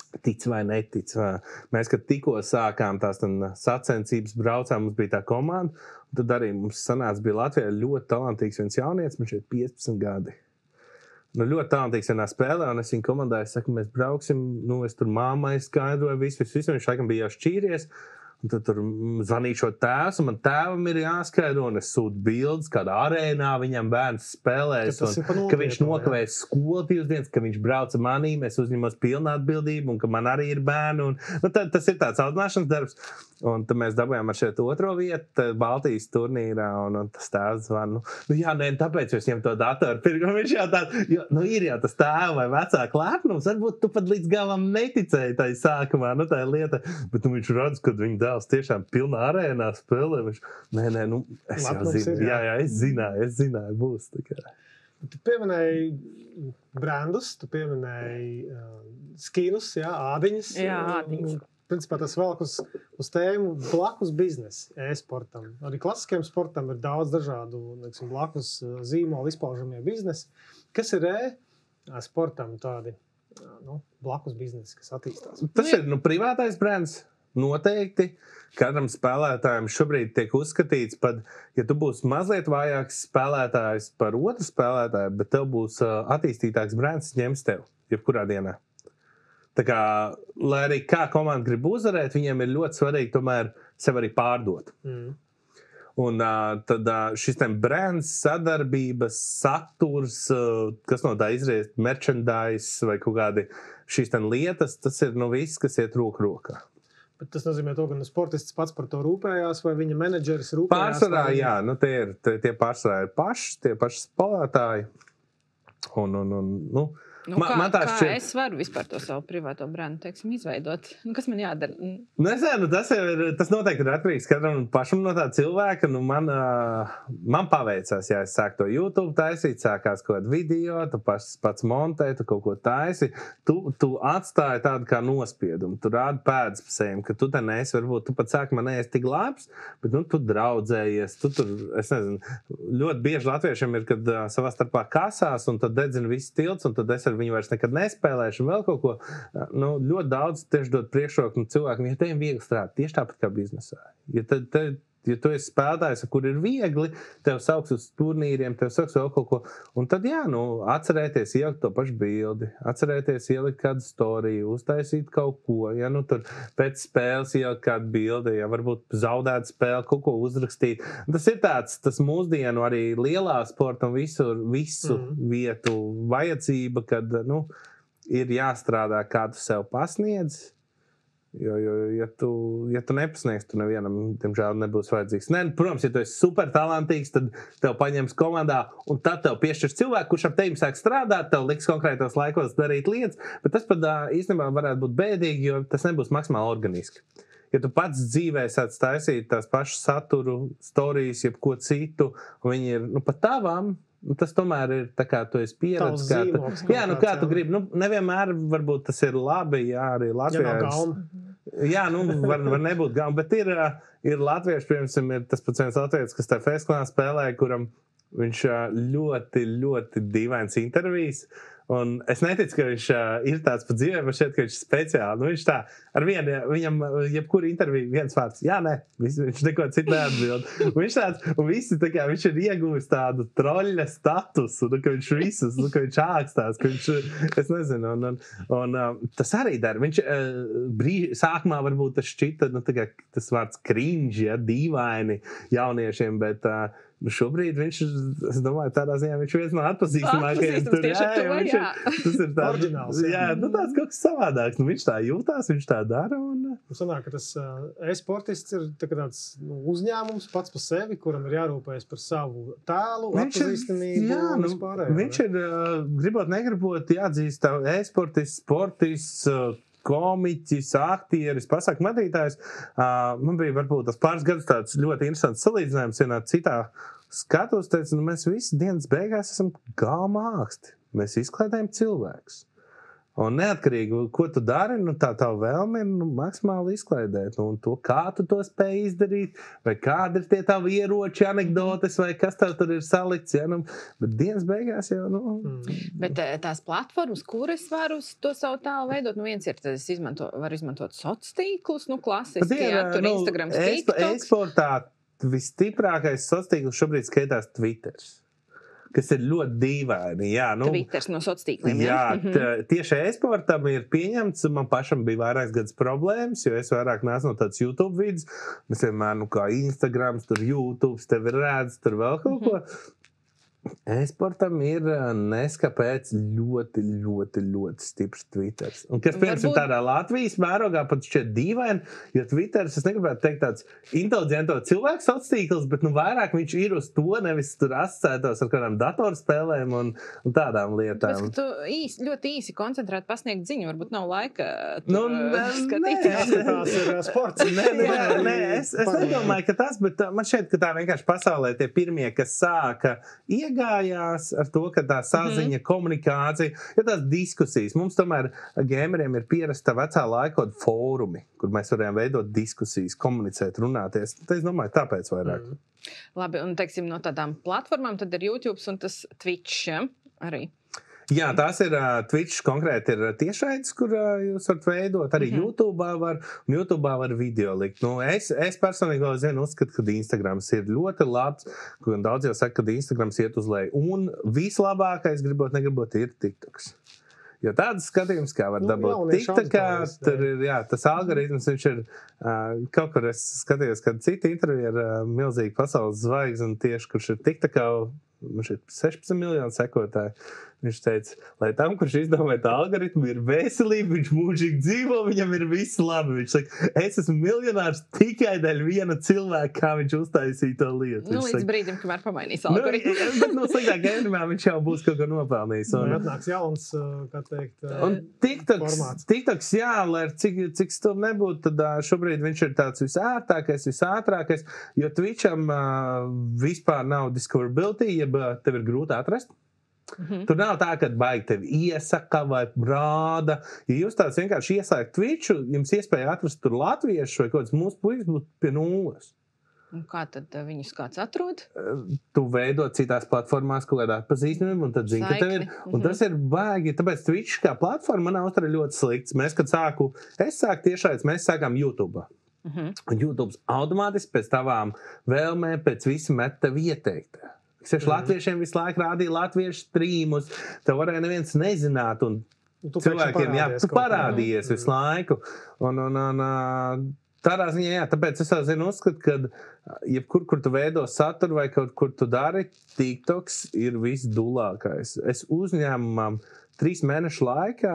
[SPEAKER 1] tic vai netic. Mēs, kad tikko sākām tās sacensības, braucām, mums bija tā komanda, un tad arī mums sanāca, bija Latvijā ļoti talantīgs viens jaunietis, man šeit 15 gadi. Nu, ļoti talantīgs vienā spēlē, un es viņu komandā, es saku, mēs brauksim, es tur māmai skaidroju, visu, viņš laikam bija jau šķīries. Un tad tur zvanīšu tēvs, un man tēvam ir jāskaidro, un es sūtu bildes, kādā arēnā viņam bērns spēlēs, un ka viņš nokavējis skolu 2 dienas, ka viņš brauca manī, mēs uzņemos pilnu atbildību, un ka man arī ir bērni. Un, tas ir tāds audzināšanas darbs. Un tad mēs dabūjām ar šeit 2. vietu Baltijas turnīrā, un tas tēvs zvana, tāpēc es viņam to datoru pirku. Viņš jau tāds, ir jau tas tēva vai vecāka lēpnums, varbūt tu pat līdz galam neticēji tai sākumā, tā lieta, bet viņš redz, kad viņa dēls tiešām pilnā arēnā spēlē. Viņš, es jau zinu, es zināju, būs.
[SPEAKER 4] Tu pieminēji brandus, tu pieminēji skinus, ādiņas.
[SPEAKER 3] Jā, ādiņas.
[SPEAKER 4] Principā tas velk uz tēmu blakus biznesa, e-sportam. Arī klasiskajam sportam ir daudz dažādu blakus zīmolu izpaužamie biznesi. Kas ir e-sportam tādi blakus biznesi, kas attīstās?
[SPEAKER 1] Tas ir privātais brands. Noteikti katram spēlētājam šobrīd tiek uzskatīts, ja tu būsi mazliet vājāks spēlētājs par otru spēlētāju, bet tev būs attīstītāks brands, ņems tev jebkurā dienā. Tā kā, lai arī kā komanda grib uzvarēt, viņiem ir ļoti svarīgi tomēr sev arī pārdot. Un tad šis brands, sadarbības, saturs, kas no tā izriest, merchandise vai kaut kādi šīs lietas, tas ir viss, kas iet roku rokā.
[SPEAKER 4] Bet tas nozīmē to, ka sportists pats par to rūpējās, vai viņa menedžeris rūpējās?
[SPEAKER 1] Pārsvarā, jā, tie pārsvarā ir tie paši spēlētāji.
[SPEAKER 3] Kā es varu vispār to savu privāto brandu, izveidot? Kas man jādara?
[SPEAKER 1] Nezinu, tas noteikti ir atkarīgs katram pašam no tā cilvēka. Man paveicās, ja es sāku to YouTube taisīt, sākās kaut kādu video, tu pats montēji, tu kaut ko taisi. Tu atstāji tādu kā nospiedumu, tu rādi pēdas pa sejam, ka tu te neesi, varbūt tu pat sākumā neesi tik labs, bet tu draudzējies, tu tur, es nezinu, ļoti bieži latviešiem ir, kad savā starpā kasās, un tad dedzina viss tilts, un tad es ar viņu vairs nekad nespēlēšu un vēl kaut ko. Ļoti daudz tieši dod priekšroku cilvēkiem, ja tev viegli strādāt, tieši tāpat kā biznesā. Ja tu esi spēlētājs, kur ir viegli, tev sauks uz turnīriem, tev sauks vēl kaut ko, un tad atcerēties ielikt to pašu bildi, atcerēties ielikt kādu storiju, uztaisīt kaut ko, tur pēc spēles ielikt kādu bildi, varbūt zaudēt spēli, kaut ko uzrakstīt. Tas ir tas mūsdienu arī lielā sporta un visu vietu vajadzība, kad, ir jāstrādā, kā tu sev pasniedz. Jo, ja tu nepasniegs, tu nevienam, diemžēl, nebūs vajadzīgs. Protams, ja tu esi super talantīgs, tad tev paņems komandā, un tad tev piešķirs cilvēku, kurš ap tevi sāk strādāt, tev liks konkrētos laikos darīt lietas, bet tas pat īstenībā varētu būt bēdīgi, jo tas nebūs maksimāli organiski. Ja tu pats dzīvē sāc taisīt tās pašas saturu, storijas, jebko citu, un viņi ir pat tavām, tas tomēr ir tā kā tu esi pieredzis. Kā tu gribi. Nevienmēr varbūt tas ir labi, arī Latvijā. Var nebūt gauma, bet ir latvieši, piemēram, ir tas pats viens latvietis, kas tā Fesklānā spēlē, kuram viņš ļoti, ļoti dīvains intervijas. Un es neticu, ka viņš ir tāds pa dzīvē, bet šeit, ka viņš speciāli. Viņš tā, ar vienu, viņam jebkuru interviju viens vārds, viņš neko citu neatbild. Viņš tāds, un visi tā kā, viņš ir ieguvis tādu troļļa statusu, ka viņš visus, ka viņš ākstās, ka viņš, es nezinu, un tas arī dara. Viņš sākumā varbūt tas šķita, tas vārds cringe, dīvaini jauniešiem, bet šobrīd viņš, es domāju, tādā ziņā viņš viens no atpazīstamākajiem tur. Tas ir tāds
[SPEAKER 4] oriģināls.
[SPEAKER 1] Tāds kaut kas savādāks. Viņš tā jūtās, viņš tā dara.
[SPEAKER 4] Sanāk, ka tas e-sportists ir tāds uzņēmums pats par sevi, kuram ir jārūpējas par savu tēlu, atpazīstamību un vispārējo.
[SPEAKER 1] Viņš ir, gribot, negribot, jāatzīst e-sportists, sportists, komiķis, aktieris, pasākumu vadītājs. Man bija varbūt tas pāris gadus tāds ļoti interesants salīdzinājums vienā citā skatos, teicu, mēs visi dienas beigās esam galma āksti. Mēs izklaidējam cilvēkus. Un neatkarīgi, ko tu dari, tā vēlme ir maksimāli izklaidēt. Un to, kā tu to spēj izdarīt, vai kādi ir tie tavi ieroči, anekdotes, vai kas tev tur ir salikts. Ja? Bet dienas beigās jau...
[SPEAKER 3] Bet tās platformas, kuras var uz to savu tālu veidot, viens ir, tad es varu izmantot sociālos tīklus, klasiski, tur Instagram, TikToks.
[SPEAKER 1] E-sportā visstiprākais sociāls tīkls šobrīd skaitās Twitters. Kas ir ļoti dīvaini. Jā,
[SPEAKER 3] Twitters no sociāliem tīkliem.
[SPEAKER 1] Jā, tieši e-sportam ir pieņemts. Man pašam bija vairākas gadus problēmas, jo es vairāk nācu no tāds YouTube vidas. Mēs vienmēr, kā Instagrams, tur YouTube, tevi redz, tur vēl kaut ko. E-sportam ir neskapēc ļoti, ļoti, ļoti stiprs Twitters. Un kas, piemēram, tādā Latvijas mērogā pat šķiet dīvaini, jo Twitters, es negribētu teikt tāds inteliģento cilvēku sociāls tīkls, bet vairāk viņš ir uz to, nevis tur asociētos ar kādām datorspēlēm un tādām lietām.
[SPEAKER 3] Tāpēc, ka tu ļoti īsi koncentrēt pasniegt ziņu, varbūt nav laika skatīties.
[SPEAKER 4] Tās ir sports.
[SPEAKER 1] Nē, es nedomāju, ka tas, bet man šķiet, ka tā vienkārši pasaulē tie pirmie, kas sāka iegājās ar to, ka tā saziņa, komunikācija, ja tās diskusijas. Mums tomēr gameriem ir pierasta vecā laika fórumi, kur mēs varējām veidot diskusijas, komunicēt, runāties. Es domāju, tāpēc vairāk.
[SPEAKER 3] Labi, un teiksim, no tādām platformām tad ir YouTube un tas Twitch arī.
[SPEAKER 1] Jā, tās ir Twitch konkrēti ir tiešraides, kur jūs varat veidot. Arī YouTube'ā var, un YouTube'ā var video likt. Es personīgi vēl zinu, uzskatu, ka Instagrams ir ļoti labs, un daudz jau saka, ka Instagrams iet uz leju. Un vislabākais, gribot, negribot, ir TikToks. Jo tādas skatījums, kā var dabūt TikTokā, tur ir, tas algoritms, viņš ir, kaut kur es skatījos, kad cita intervija ar milzīgu pasaules zvaigzni, un tieši, kurš ir TikTokā, viņš ir 16 miljoni sekotāji. Viņš teica, lai tam, kurš izdomāja tā algoritmu, ir veselība, viņš mūžīgi dzīvo, viņam ir viss labi. Viņš saka, es esmu miljonārs tikai dēļ viena cilvēka, kā viņš uztaisīja to lietu.
[SPEAKER 3] Līdz brīdim, kamēr pamainīs algoritmu.
[SPEAKER 1] Bet sliktā gadījumā viņš jau būs kaut ko nopelnījis.
[SPEAKER 4] Atnāks jauns, kā teikt,
[SPEAKER 1] TikToks, jā, lai cik stūm nebūtu, tad šobrīd viņš ir tāds visātrākais, jo Twitcham vispār nav discoverability, jeb tev ir grūti atrast. Tur nav tā, ka baigi tevi iesaka vai rāda. Ja jūs tāds vienkārši ieslēgt Twitchu, jums iespēja atrast tur latviešu vai kaut kāds mūsu puisis būtu pie nulles.
[SPEAKER 3] Un kā tad viņus kāds atrod?
[SPEAKER 1] Tu veido citās platformās, ko kādā atpazīstamību, un tad zini, ka tev ir. Un tas ir baigi, tāpēc Twitch kā platforma manā uzturē ļoti slikts. Es sāku tiešraides, mēs sākām YouTube. Un YouTube automātiski pēc tavām vēlmēm, pēc visi met tev ieteiktā. Latviešiem visu laiku rādīja latviešu strīmus, tev varēja neviens nezināt, un cilvēkiem, tu parādījies visu laiku. Un tādā ziņā, tāpēc es uzskatu, ka jebkur, kur tu veido saturu vai kaut kur tu dari, TikToks ir visdulākais. Es uzņēmumam 3 mēnešu laikā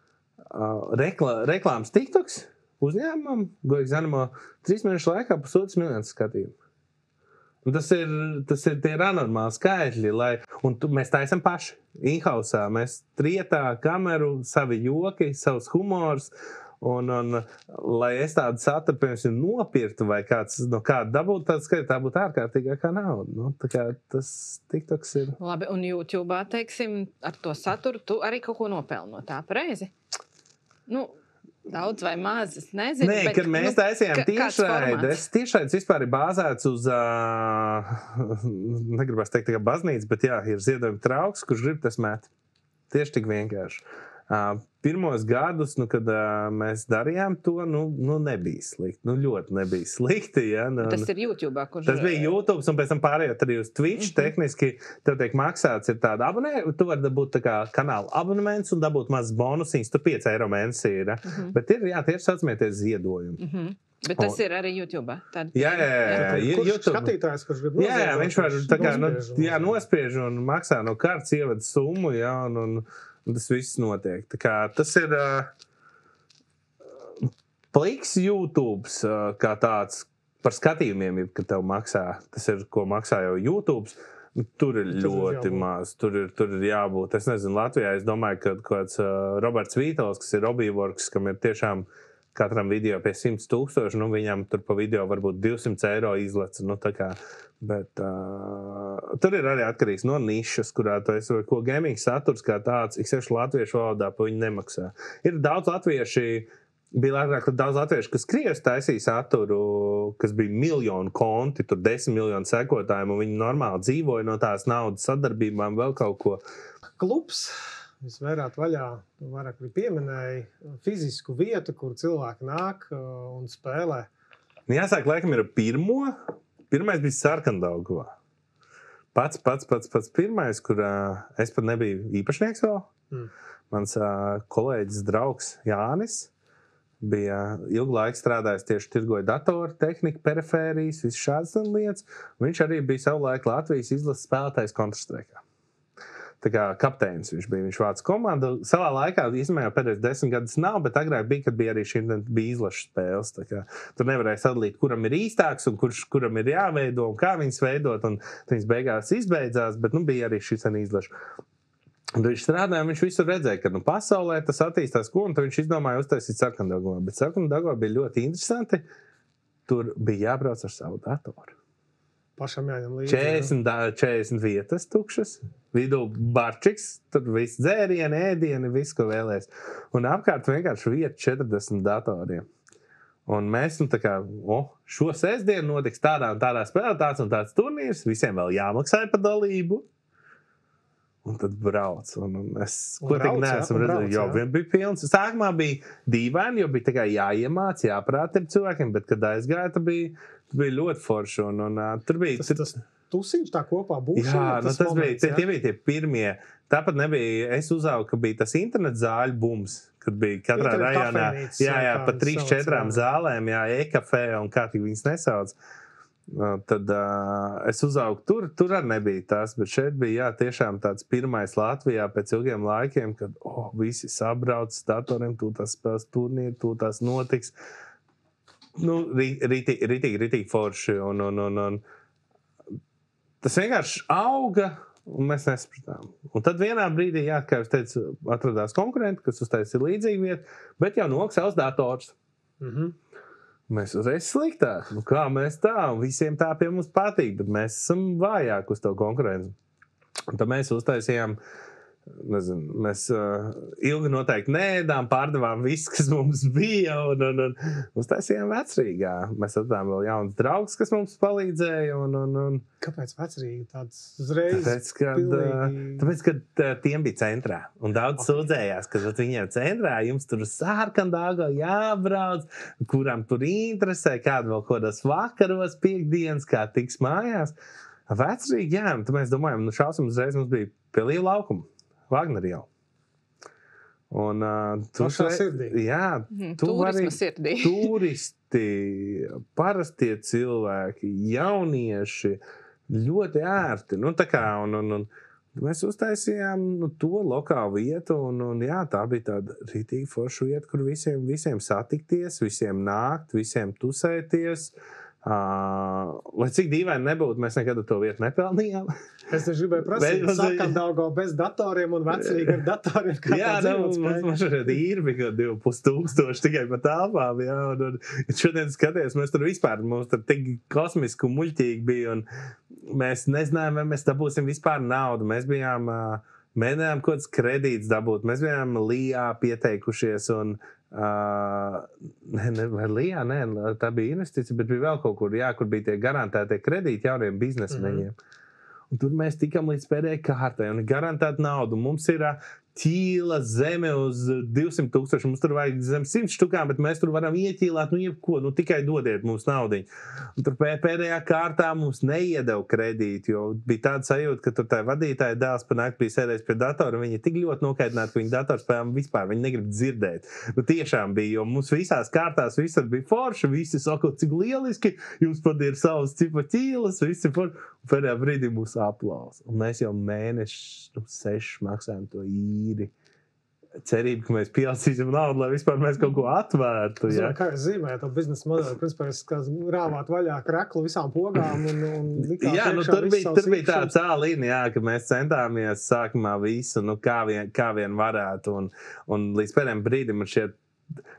[SPEAKER 1] reklāmas TikToks uzņēmumam, Goigs Animo, 3 mēnešu laikā 1,5 miljonu skatījumu. Un tas ir tie anormāli skaitļi, mēs taisam paši. In-housā mēs trietā kameru, savi joki, savus humors, un lai es tādu saturu, piemēram, nopirktu vai kāds no kāda dabūtu tādu skaitļu, tā būtu ārkārtīgākā nauda. Tā kā tas TikToks ir.
[SPEAKER 3] Labi, un YouTube'ā, teiksim, ar to saturu tu arī kaut ko nopelni no tā, pareizi? Daudz vai maz, es nezinu.
[SPEAKER 1] Nē, kad mēs taisījām tiešraides. Tiešraides vispār ir bāzēts uz, negribas teikt, kā baznīca, bet jā, ir ziedojuma trauks, kurš grib tas met. Tieši tik vienkārši. Pirmos gadus, kad mēs darījām to, nebija slikti. Ļoti nebija slikti. Ja?
[SPEAKER 3] Tas ir YouTube'ā, kurš...
[SPEAKER 1] Tas bija YouTube, un pēc tam pārējot arī uz Twitch. Tehniski tev tiek maksāts ir tāda abonēšana. Tu vari dabūt tā kā kanāla abonements un dabūt mazs bonusiņas. Tur 5 eiro mēnesī ir. Bet ir, tieši saucamieties ziedojumi.
[SPEAKER 3] Bet tas ir arī YouTube'ā.
[SPEAKER 1] Jā.
[SPEAKER 4] Kurš skatītājs, kurš grib noziedot?
[SPEAKER 1] Jā, viņš var tā kā nospiež un maksā no kārtas ievada summu, jā, un tas viss notiek. Tā kā tas ir pliks YouTube kā tāds par skatījumiem, kad tev maksā. Tas ir, ko maksā jau YouTube. Tur ir ļoti maz. Tur ir jābūt. Es nezinu, Latvijā es domāju, ka kāds Roberts Vītols, kas ir Robivorks, kam ir tiešām katram video pie 100,000, nu viņam tur pa video varbūt 200 eiro izlec, nu tā kā, bet tur ir arī atkarīgs no nišas, kurā tu esi, vai ko gaming saturs kā tāds, iksevišķi latviešu valodā pa viņu nemaksā. Ir daudz latvieši, bija daudz latviešu, kas Krievs taisīja saturu, kas bija miljonu konti, tur 10 miljonu sekotājiem, un viņi normāli dzīvoja no tās naudas sadarbībām, vēl kaut ko.
[SPEAKER 4] Klubs, es vairāk vaļā, vairāk arī pieminēju, fizisku vietu, kur cilvēki nāk un spēlē.
[SPEAKER 1] Jāsāk, laikam, ir pirmais bija Sarkandaugavā. Pats pirmais, kur es pat nebiju īpašnieks vēl. Mans kolēģis draugs Jānis bija ilgu laiku strādājis tieši tirgoja datoru, tehniku, perifērijas, visu šādas lietas. Viņš arī bija savu laiku Latvijas izlases spēlētājs Counter-Strike'ā. Tā kā kapteinis viņš vāca komandu. Savā laikā, īstenībā pēdējos 10 gadus nav, bet agrāk bija, kad bija arī bija izlašu spēles. Tā kā tur nevarēja sadalīt, kuram ir īstāks un kuram ir jāveido un kā viņas veidot. Un viņas beigās izbeidzās, bet bija arī šis izlašu. Un viņš strādāja, un viņš visur redzēja, ka pasaulē tas attīstās, ko, un tad viņš izdomāja uztaisīt Sarkandaugavā. Bet Sarkandaugavā bija ļoti interesanti. Tur bija jābrauc ar savu datoru.
[SPEAKER 4] Pašam jāņem līdzi.
[SPEAKER 1] 40 vietas tukšas, vidū barčiks, tur viss dzērieni, ēdieni, viss, ko vēlēs. Un apkārt vienkārši vieta 40 datoriem. Un mēs, šo sestdienu notiks tādā un tādā spēlē, tāds un tāds turnīrs, visiem vēl jāmaksāja par dalību. Un tad brauc. Un es ko tik neesam redzēju, jo vien bija pilns. Sākumā bija dīvaini, jo bija tikai jāiemāc, jāprāt ir cilvēkiem, bet, kad aizgāja, tas bija ļoti forši. Un tur bija...
[SPEAKER 4] Tas tusiņš tā kopā būšana?
[SPEAKER 1] Jā, tas moments, tie bija tie pirmie. Tāpat nebija, es uzaugu, ka bija tas internets zāļu bums, kad bija katrā rajonā, pa 3-4 zālēm, e-kafē un kā tik viņas nesauc. Tad es uzaugu tur arī nebija tas, bet šeit bija tiešām tāds pirmais Latvijā pēc ilgiem laikiem, kad visi sabrauc datoriem, tūtās spēles turnīri, tūtās notiks. Ritīgi forši. Un tas vienkārši auga, un mēs nespratām. Un tad vienā brīdī, kā es teicu, atradās konkurenti, kas uztaisīja līdzīgu vietu, bet jau nok savs dators. Mēs uzreiz sliktāk. Kā mēs tā? Visiem tā pie mums patīk, bet mēs esam vājāk uz to konkurenci. Un tad mēs uztaisījām, mēs ilgi noteikti neēdām, pārdevām visu, kas mums bija, un uztaisījām Vecrīgā. Mēs atradām vēl jauns draugs, kas mums palīdzēja.
[SPEAKER 4] Kāpēc Vecrīga tāds uzreiz?
[SPEAKER 1] Tāpēc, ka tiem bija centrā. Un daudz sūdzējās, ka viņiem centrā jums tur Sarkandaugavā jābrauc, kuram tur interesē, kāda vēl kodos vakaros, piekdienas, kā tiks mājās. Vecrīga, tad mēs domājam, šausim uzreiz mums bija pie Līva laukuma. Vagner jau. Un
[SPEAKER 4] pašā sirdī.
[SPEAKER 1] Jā,
[SPEAKER 3] turisma sirdī.
[SPEAKER 1] Turisti, parastie cilvēki, jaunieši, ļoti ērti. Un mēs uztaisījām to lokālu vietu, un tā bija tāda rītīgi forša vieta, kur visiem satikties, visiem nākt, visiem tusēties. Lai cik dīvaini nebūtu, mēs nekad to vietu nepelnījām.
[SPEAKER 4] Es te gribēju prasīt, Sarkandaugavā bez datoriem un Vecrīga ar datoriem.
[SPEAKER 1] Mums šeit īri bija 2500 tikai pa telpām. Un šodien skaties, mēs tur vispār, mums tur tik kosmiski un muļķīgi bija, un mēs nezinājām, vai mēs dabūsim vispār naudu. Mēs bijām, mēģinājām kaut kāds kredīts dabūt, mēs bijām Lijā pieteikušies, un tā bija investīcija, bet bija vēl kaut kur, kur bija tie garantētie kredīti jauniem biznesmeņiem. Un tur mēs tikam līdz pēdējai kārtai, un garantēt naudu. Mums ir ķīla zeme uz 200,000, mums tur vajag zem 100 štukām, bet mēs tur varam ieķīlāt, jebko, tikai dodiet mums naudiņu. Un tur pēdējā kārtā mums neiedeva kredīti, jo bija tāda sajūta, ka tur tā vadītāja dēls panākt bija sēdējis pie datora, viņi tik ļoti nokaitināti, ka viņi datorspēlēm vispār, viņi negrib dzirdēt. Tiešām bija, jo mums visās kārtās visur bija forši, visi saka, cik lieliski, jums pat ir savas cipa ķīlas, visi forši, un pēdējā brīdī mūs aplaus. Un mēs jau mēneši 6 maksājam to īri. Cerība, ka mēs pielasīsim naudu, lai vispār mēs kaut ko atvērtu.
[SPEAKER 4] Ja? Kā es zīmēju to biznesa modeli, principā es rāvāt vaļā kreklu visām pogām un
[SPEAKER 1] tur bija tā cālīna, ka mēs centāmies sākumā visu, kā vien varētu. Un līdz pēdējiem brīdim man šķiet,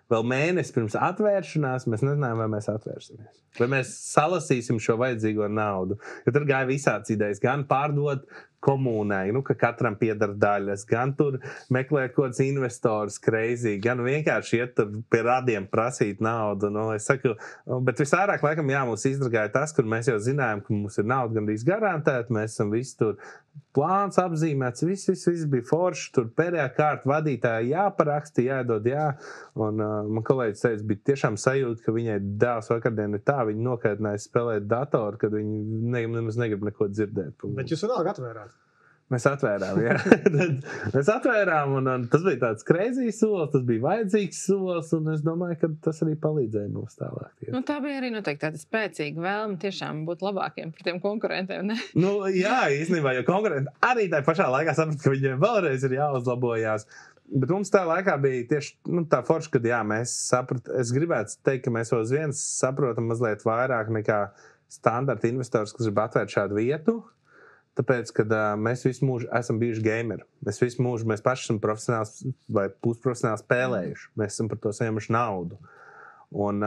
[SPEAKER 1] vēl mēnesi pirms atvēršanās mēs nezinājām, vai mēs atvērsimies. Vai mēs salasīsim šo vajadzīgo naudu. Jo tur gāja visāds idejas, gan pārdot komunai, ka katram pieder daļas, gan tur meklēt kaut kāds investors crazy, gan vienkārši iet tur pie radiem prasīt naudu. Es saku, bet visvairāk laikam mūs izdragāja tas, kur mēs jau zinājām, ka mums ir nauda gandrīz garantēta, mēs esam visi tur plāns apzīmēts, viss bija forši, tur pēdējā kārta vadītāja jāparaksta, jādod, un man kolēģis teica, bija tiešām sajūta, ka viņai dēls vakardien ir tā, viņa nokaitināja spēlēt datoru, kad viņi nemaz negrib neko dzirdēt.
[SPEAKER 4] Bet jūs vienalga atvērāt?
[SPEAKER 1] Mēs atvērām, jā. Mēs atvērām, un tas bija tāds crazy solis, tas bija vajadzīgs solis, un es domāju, ka tas arī palīdzēja mums tālāk.
[SPEAKER 3] Tā bija arī noteikti tāda spēcīga vēlme tiešām būt labākiem par tiem konkurentiem, ne?
[SPEAKER 1] Jā, īstenībā, jo konkurenti arī tajā pašā laikā saprat, ka viņiem vēlreiz ir jāuzlabojās. Bet mums tā laikā bija tieši tā forša, kad mēs saprat, es gribētu teikt, ka mēs uz viens saprotam mazliet vairāk nekā standarta investors, kas grib atvērt šādu vietu. Tāpēc, kad mēs visu mūžu esam bijuši gameri. Mēs paši esam profesionāli vai pusprofesionāli spēlējuši. Mēs esam par to saņēmuši naudu. Un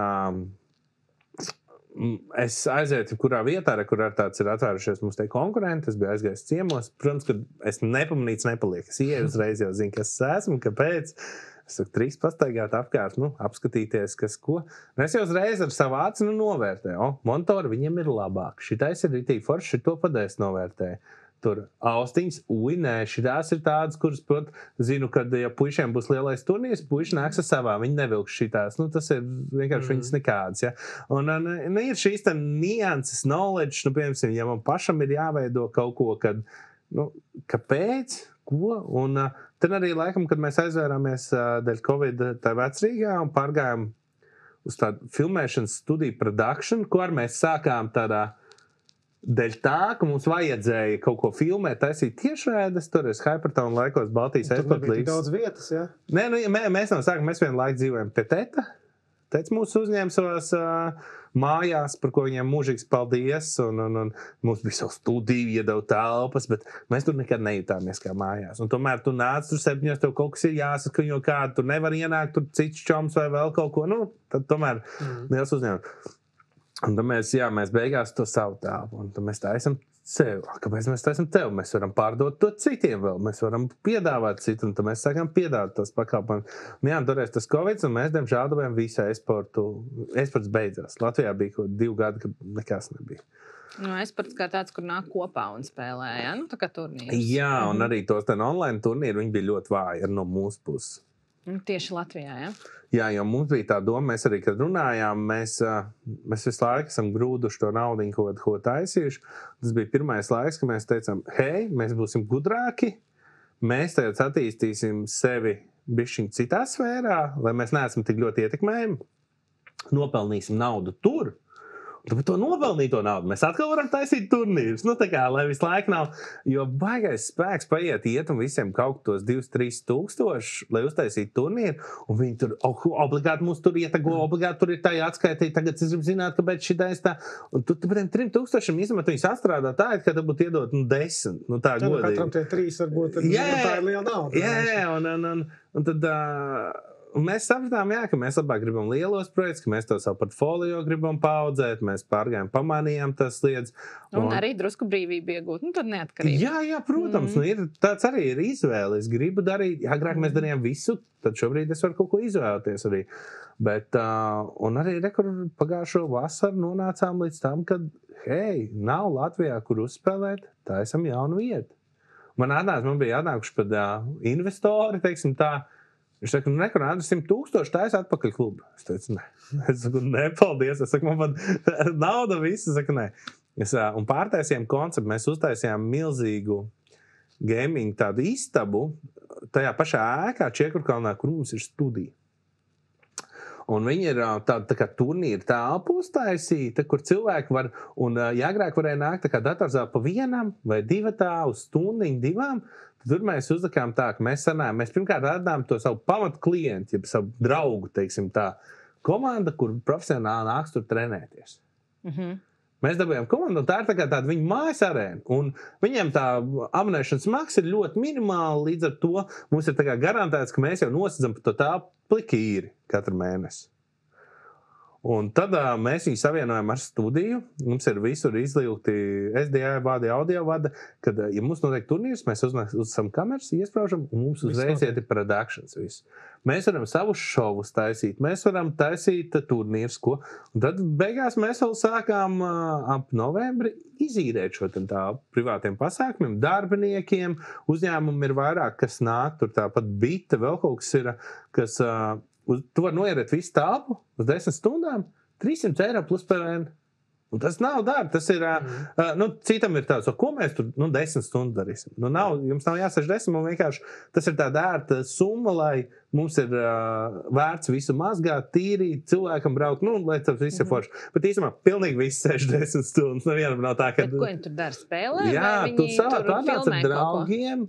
[SPEAKER 1] es aizietu kurā vietā, kur ar tāds ir atvērušies mums te konkurenti. Es biju aizgājis ciemos. Protams, ka es nepamanīts nepaliek. Es ieju uzreiz jau zinu, kas es esmu, kāpēc. Es saku, trīs pastaigāt apkārt, apskatīties, kas ko. Es jau uzreiz ar savu aci novērtēju. Monitori viņiem ir labāk. Šitais ir ritīgi forši, šito padēs novērtēju. Tur austiņas, nē, šitās ir tādas, kuras, zinu, kad ja puišiem būs lielais turnīrs, puiši nāks ar savā, viņi nevilks šitās. Tas ir vienkārši viņas nekādas, ja. Un ir šīs tā nianses, knowledge, piemēram, ja man pašam ir jāveido kaut ko, kad, kāpēc, ko, un tad arī laikam, kad mēs aizvērāmies dēļ Covid tā Vecrīgā un pārgājām uz tādu filmēšanas studiju production, ko ar mēs sākām tādā dēļ tā, ka mums vajadzēja kaut ko filmēt, taisīt tiešraides, tur es Hypertown laikos Baltijas
[SPEAKER 4] e-sporta līgas. Tur nebija tik daudz vietas, jā?
[SPEAKER 1] Nē, mēs no sākuma, mēs vienu laiku dzīvojam pie teta. Tets mūs uzņēma savās mājās, par ko viņiem mūžīgs paldies, un mums bija savu studiju, iedeva telpas, bet mēs tur nekad nejutāmies kā mājās. Un tomēr tu nāc tur 7, tev kaut kas ir jāsaskaņo kādu, tur nevar ienākt, tur cits čoms vai vēl kaut ko, tad tomēr liels uzņēmums. Un tad mēs beigās to savu telpu, un tad mēs taisam sev. Kāpēc mēs taisam tev? Mēs varam pārdot to citiem vēl, mēs varam piedāvāt citu, un tad mēs sākam piedāvāt tos pakalpojumus. Toreiz tas Covid, un mēs, diemžēl, dabējām visu e-sportu. E-sports beidzās. Latvijā bija kaut 2 gadi, kad nekas nebija.
[SPEAKER 3] E-sports kā tāds, kur nāk kopā un spēlē, ja? Tā kā turnīrs.
[SPEAKER 1] Jā, un arī tos online turnīri, viņi bija ļoti vāji ar no mūsu puses.
[SPEAKER 3] Tieši Latvijā, ja?
[SPEAKER 1] Jā, jo mums bija tā doma, mēs arī, kad runājām, mēs visu laiku esam grūduši to naudu ko taisījuši. Tas bija pirmais laiks, kad mēs teicām, hei, mēs būsim gudrāki, mēs tagad attīstīsim sevi bišķiņ citā sfērā, lai mēs neesam tik ļoti ietekmējami, nopelnīsim naudu tur. Bet to nopelnīto naudu mēs atkal varam taisīt turnīrus. Tā kā, lai visu laiku nav, jo baigais spēks paiet iet un visiem kaut tos 2-3 tūkstoši, lai uztaisītu turnīru, un viņi tur obligāti mūs tur ietago, obligāti tur ir tā jāatskaitīt, tagad es gribu zināt, kāpēc šitais tā, un tu par tiem 3000 izmet viņus atstrādā tā, ka tev būtu iedot 10, tā godīgi.
[SPEAKER 4] Katram tie 3 varbūt tā ir liela nauda.
[SPEAKER 1] Jā, un tad... Un mēs sapratām, ka mēs labāk gribam lielos projektus, ka mēs to savu portfolio gribam paaudzēt, mēs pārgājām, pamanījām tas lietas.
[SPEAKER 3] Un arī drusku brīvību iegūt, tad neatkarību.
[SPEAKER 1] Jā, protams, tāds arī ir izvēle. Es gribu darīt, agrāk mēs darījām visu, tad šobrīd es varu kaut ko izvēlēties arī. Bet, un arī pagājušo vasaru nonācām līdz tam, kad, hei, nav Latvijā, kur uzspēlēt, tā esam jaunu vietu. Man bija atnākuši pat investori, teiksim tā. Viņš saka, nekur 100 000 taisa atpakaļ klubu. Es teicu, ne. Es saku, nepaldies. Es saku, man pat nauda viss. Es saku, ne. Un pārtaisījām konceptu. Mēs uztaisījām milzīgu gaming tādu istabu tajā pašā ēkā Čiekurkalnā, kur mums ir studija. Un viņi ir tāda tā kā turnīra telpa uztaisīta, kur cilvēki var, un agrāk varēja nākt tā kā datorzāle pa 1 vai 2 uz stundiņu 2, tur mēs uzlikām tā, ka mēs pirmkārt radām to savu pamatu klientu, ja savu draugu, teiksim tā, komanda, kur profesionāli nāks tur trenēties. Mēs dabējām komandu, un tā ir tāda viņa mājas arēna. Un viņiem tā abonēšanas maksa ir ļoti minimāla, līdz ar to mums ir garantēts, ka mēs jau nosacām par to pliki īri katru mēnesi. Un tad mēs viņu savienojam ar studiju. Mums ir visur izliekti SDI vadi, audio vada, kad, ja mums notiek turnīrs, mēs uzsam kameras, iespraužam, un mums uzreiz iet ir productions visu. Mēs varam savus šovus taisīt, mēs varam taisīt turnīrs, ko. Un tad beigās mēs vēl sākām ap novembri izīrēt šo tā privātiem pasākumiem, darbiniekiem, uzņēmumi ir vairāk, kas nāk, tur tāpat bita, vēl kaut kas ir, kas... Tu vari noierēt visu tāpu uz 10 stundām, 300 eiro plus PVN. Un tas nav dārgi. Tas ir, citam ir tāds, ko mēs tur 10 stundu darīsim. Jums nav jāsaka 10, un vienkārši tas ir tāda ērta summa, lai mums ir vērts visu mazgāt, tīrīt, cilvēkam braukt, lai tas viss ir forši. Bet īstenībā pilnīgi viss 60 stundas. Nevienam nav tā, ka...
[SPEAKER 3] Bet ko viņi tur dara? Spēlē?
[SPEAKER 1] Jā, tu atnāc ar draugiem,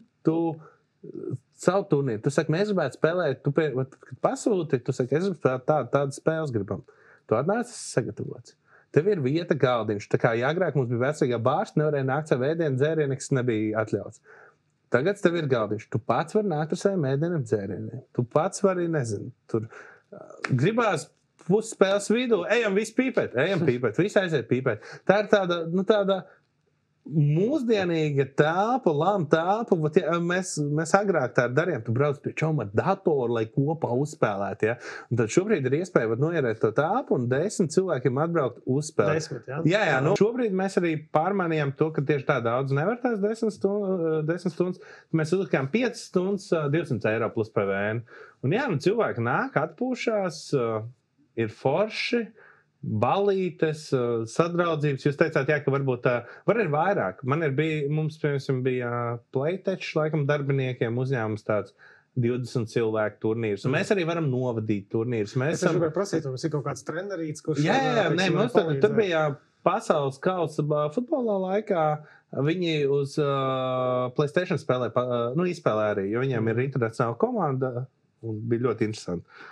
[SPEAKER 1] savu turnīru. Tu saki, mēs gribētu spēlēt, kad pasūti, tu saki, es gribu tādas spēles gribam. Tu atnāc, sagatavots. Tev ir vieta galdiņš. Tā kā agrāk mums bija vecākā bārsts, nevarēja nākt savu ēdienu dzērienu, kas nebija atļauts. Tagad tev ir galdiņš. Tu pats vari nākt ar saviem ēdieniem dzērieniem. Tu pats vari, nezinu, tur gribās pusspēles vidū, ejam visi pīpēt, visi aiziet pīpēt. Tā ir tāda mūsdienīga telpa, lama telpa, bet ja, mēs agrāk tā darījām, tu brauc pie čoma datoru, lai kopā uzspēlētu, ja? Un tad šobrīd ir iespēja noierēt to telpu un 10 cilvēkiem atbraukt uzspēlēt.
[SPEAKER 4] 10, jā?
[SPEAKER 1] Jā, šobrīd mēs arī pārmanījām to, ka tieši tā daudz nevar tās 10 stundas. Mēs uzlikām 5 stundas 200 eiro plus PVN. Un jā, cilvēki nāk, atpūšās, ir forši, balītes, sadraudzības. Jūs teicāt, jā, ka varbūt var ir vairāk. Mums, piemēram, bija Playtech, laikam, darbiniekiem uzņēmums tāds 20 cilvēku turnīrs. Un mēs arī varam novadīt turnīrus.
[SPEAKER 4] Es gribēju prasīt, mums ir kaut kāds trenerīts, kurš...
[SPEAKER 1] Jā, mums tur bija pasaules kausa futbolā laikā. Viņi uz PlayStation spēlē, izspēlē arī, jo viņiem ir internacionāla komanda un bija ļoti interesanti.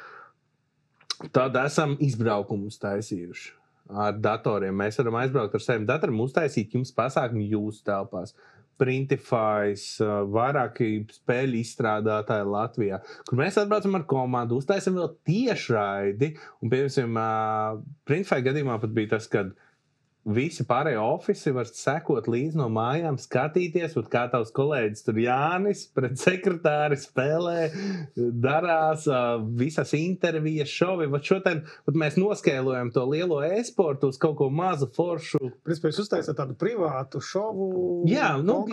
[SPEAKER 1] Tad esam izbraukumus taisījuši ar datoriem. Mēs varam aizbraukt ar saviem datoriem, uztaisīt jums pasākumu jūsu telpās. Printifys, vairāki spēļu izstrādātāji Latvijā, kur mēs atbraucam ar komandu, uztaisam vēl tiešraidi. Un, piemēram, Printify gadījumā pat bija tas, kad visi pārējie ofisi var sekot līdz no mājām, skatīties, kā tavs kolēģis tur Jānis pret sekretāri spēlē, darās visas intervijas, šovi. Mēs noskēlojam to lielo e-sportu uz kaut ko mazu foršu.
[SPEAKER 4] Principā jūs uztaisat tādu privātu šovu?
[SPEAKER 1] Jā,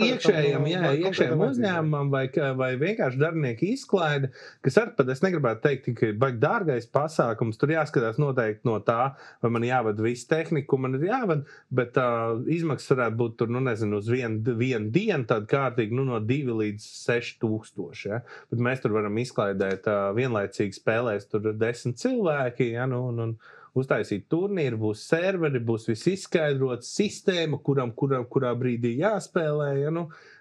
[SPEAKER 1] iekšējam uzņēmumam vai vienkārši darbinieku izklaide, kas arī pat es negribētu teikt, ka ir baigi dārgais pasākums. Tur jāskatās noteikti no tā, vai man jāvada visu tehniku, man ir jāvada. Bet izmaksas varētu būt tur, uz vienu dienu, tādu kārtīgi, no 2 līdz 6 tūkstoši. Ja? Bet mēs tur varam izklaidēt vienlaicīgi spēlēs tur 10 cilvēki, ja? Un uztaisīt turnīru, būs serveri, būs viss izskaidrots, sistēma, kurā brīdī jāspēlē, ja?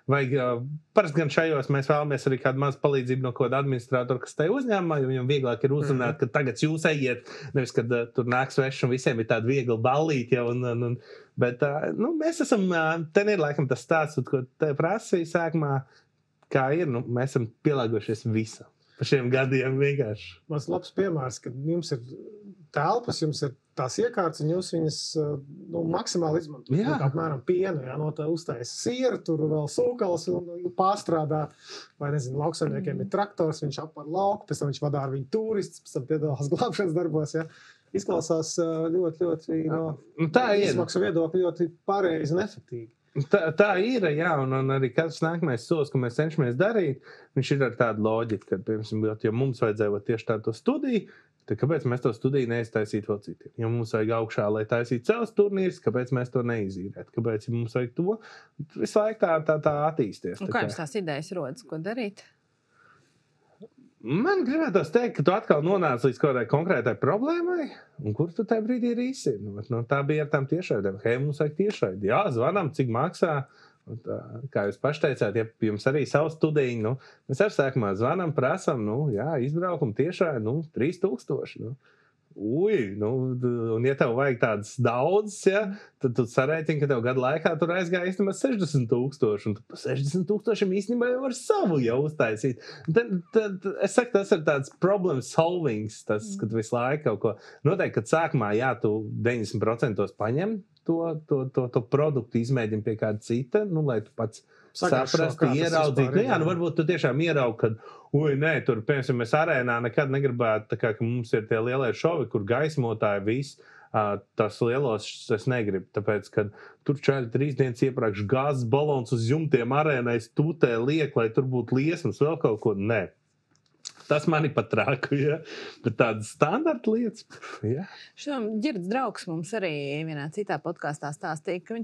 [SPEAKER 1] Parasti gan šajos mēs vēlamies arī kādu mazu palīdzību no kāda administratora, kas tajā uzņēmumā, jo viņam vieglāk ir uzrunāt, ka tagad jūs ejiet, nevis, kad tur nāk sveši un visiem ir tāda viegla ballīte. Bet mēs esam, ten ir laikam tas stāsts, ko te prasīja sākumā, kā ir, mēs esam pielāgojušies visam. Pa šiem gadiem vienkārši.
[SPEAKER 4] Mans labs piemērs, ka jums ir telpas, jums ir tās iekārtas, un jūs viņas maksimāli izmantot. Apmēram pienu, no tā uztaisa sieru, tur vēl sūkals un pārstrādā. Vai, lauksaimniekiem ir traktors, viņš apvar lauku, pēc tam viņš vadā ar viņu turistus, pēc tam piedalās glābšanas darbos. Ja. Izklausās ļoti izmaksu viedokļu ļoti pareizi un efektīvi.
[SPEAKER 1] Tā ir, jā, un arī katrs nākamais solis, ko mēs cenšamies darīt, viņš ir ar tādu loģiku, ka, piemēram, ja mums vajadzēja tieši tādu studiju, tad kāpēc mēs to studiju neiztaisītu vēl citiem? Ja mums vajag augšā, lai taisītu savus turnīrus, kāpēc mēs to neizīrētu? Kāpēc, ja mums vajag to? Visu laiku tā attīsties.
[SPEAKER 3] Un kā jums tās idejas rodas, ko darīt?
[SPEAKER 1] Man gribētos teikt, ka tu atkal nonāc līdz kādai konkrētai problēmai, un kur tu tajā brīdī risini? Tā bija ar tām tiešraidēm. Hei, mums vajag tiešraidi. Jā, zvanām, cik maksā. Kā jūs paši teicāt, ja jums arī savu studiju, mēs ar sākumā zvanām, prasam, izbraukumu tiešraidi, 3000. un ja tev vajag tādas daudzas, ja, tad tu sarēķini, ka tev gadu laikā tur aizgāja īstenībā 60,000, un tu pa 60,000 īstenībā jau var savu jau uztaisīt. Tad es saku, tas ir tāds problem solvings, tas, kad visu laiku kaut ko, noteikti, kad sākumā, jā, tu 90% paņem to produktu, izmēģini pie kāda cita, lai tu pats saprasti, ieraudzītu. Varbūt tu tiešām ieraugi, kad, tur, piemēram, mēs arēnā nekad negribētu, tā kā, ka mums ir tie lielie šovi, kur gaismotāji viss, tas lielos es negribu, tāpēc, ka tur čaļi 3 dienas iepriekš gāzes balons uz jumtiem arēnais tūtē liek, lai tur būtu liesmas, vēl kaut ko, nē. Tas mani pat traku, ja? Bet tādas standarta lietas, ja?
[SPEAKER 3] Ģirds draugs mums arī vienā citā podkāstā stāstīja, ka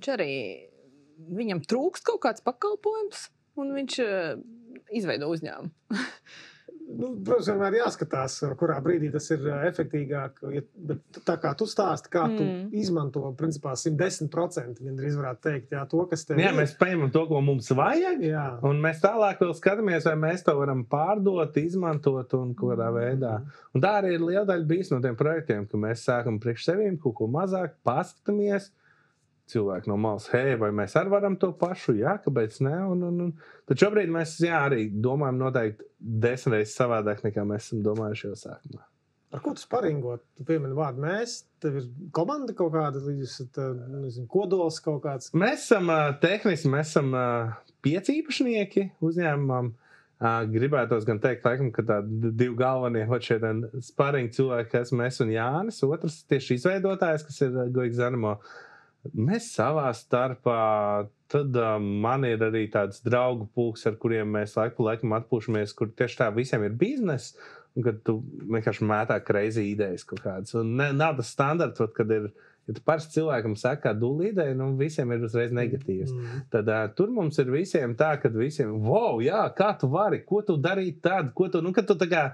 [SPEAKER 3] viņam trūkst kaut kāds pakalpojums, un viņš izveido uzņēmumu.
[SPEAKER 4] Protams, vienmēr jāskatās, kurā brīdī tas ir efektīgāk, bet tā kā tu stāsti, kā tu izmanto, principā, 110%, gandrīz varētu teikt, jā, to, kas tev ir.
[SPEAKER 1] Jā, mēs paņemam to, ko mums vajag, un mēs tālāk vēl skatāmies, vai mēs to varam pārdot, izmantot un kādā veidā. Un tā arī ir liela daļa bijis no tiem projektiem, ka mēs sākam priekš sevīm kaut ko mazāk, paskatāmies, cilvēki no malas, vai mēs arī varam to pašu, jā, kāpēc ne? Tad šobrīd mēs, arī domājam noteikti 10 reizes savādāk, nekā mēs esam domājuši jau sākumā.
[SPEAKER 4] Ar ko tu sparingot? Tu piemini vārdu mēs, tev ir komanda kaut kāda, nezinu, kodols kaut kāds?
[SPEAKER 1] Mēs esam tehniski, mēs esam 5 īpašnieki uzņēmumam. Gribētos gan teikt, laikam, ka tādi 2 galvenie sparingi cilvēki, kas mēs un Jānis, otrs tieši izveidotājs, kas ir Goigs Animo. Mēs savā starpā, tad man ir arī tāds draugu pulks, ar kuriem mēs laiku pa laikam atpūšamies, kur tieši tā visiem ir biznes, un kad tu vienkārši mētā crazy idejas kaut kādas. Un nav tas standarts, kad ir, ja tu parasti cilvēkam saka, kā dula ideja, visiem ir uzreiz negatīvs. Tad tur mums ir visiem tā, kad visiem, jā, kā tu vari, ko tu darīt tādu, ko tu, kad tu tā kā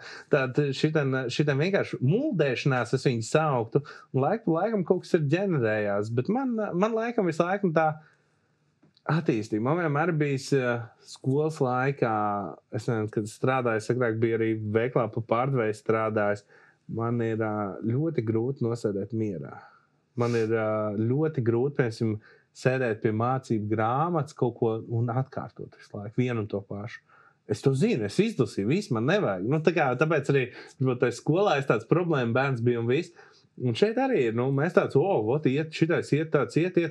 [SPEAKER 1] šitam vienkārši muldēšanās es viņu sauktu, un laiku pa laikam kaut kas ir ģenerējās, bet man laikam visu laiku tā attīstība. Man vienmēr bijis skolas laikā, es nezinu, kad strādāju, agrāk bija arī veiklā pa pārdevēju strādājis, man ir ļoti grūti nosēdēt mierā. Man ir ļoti grūti, piemēram, sēdēt pie mācību grāmatas kaut ko un atkārtot visu laiku, vienu un to pašu. Es to zinu, es izlasīju, viss man nevajag. Tāpēc arī skolā es tāds problēma bērns bija un viss. Un šeit arī ir, mēs tāds, šitais iet, tāds iet.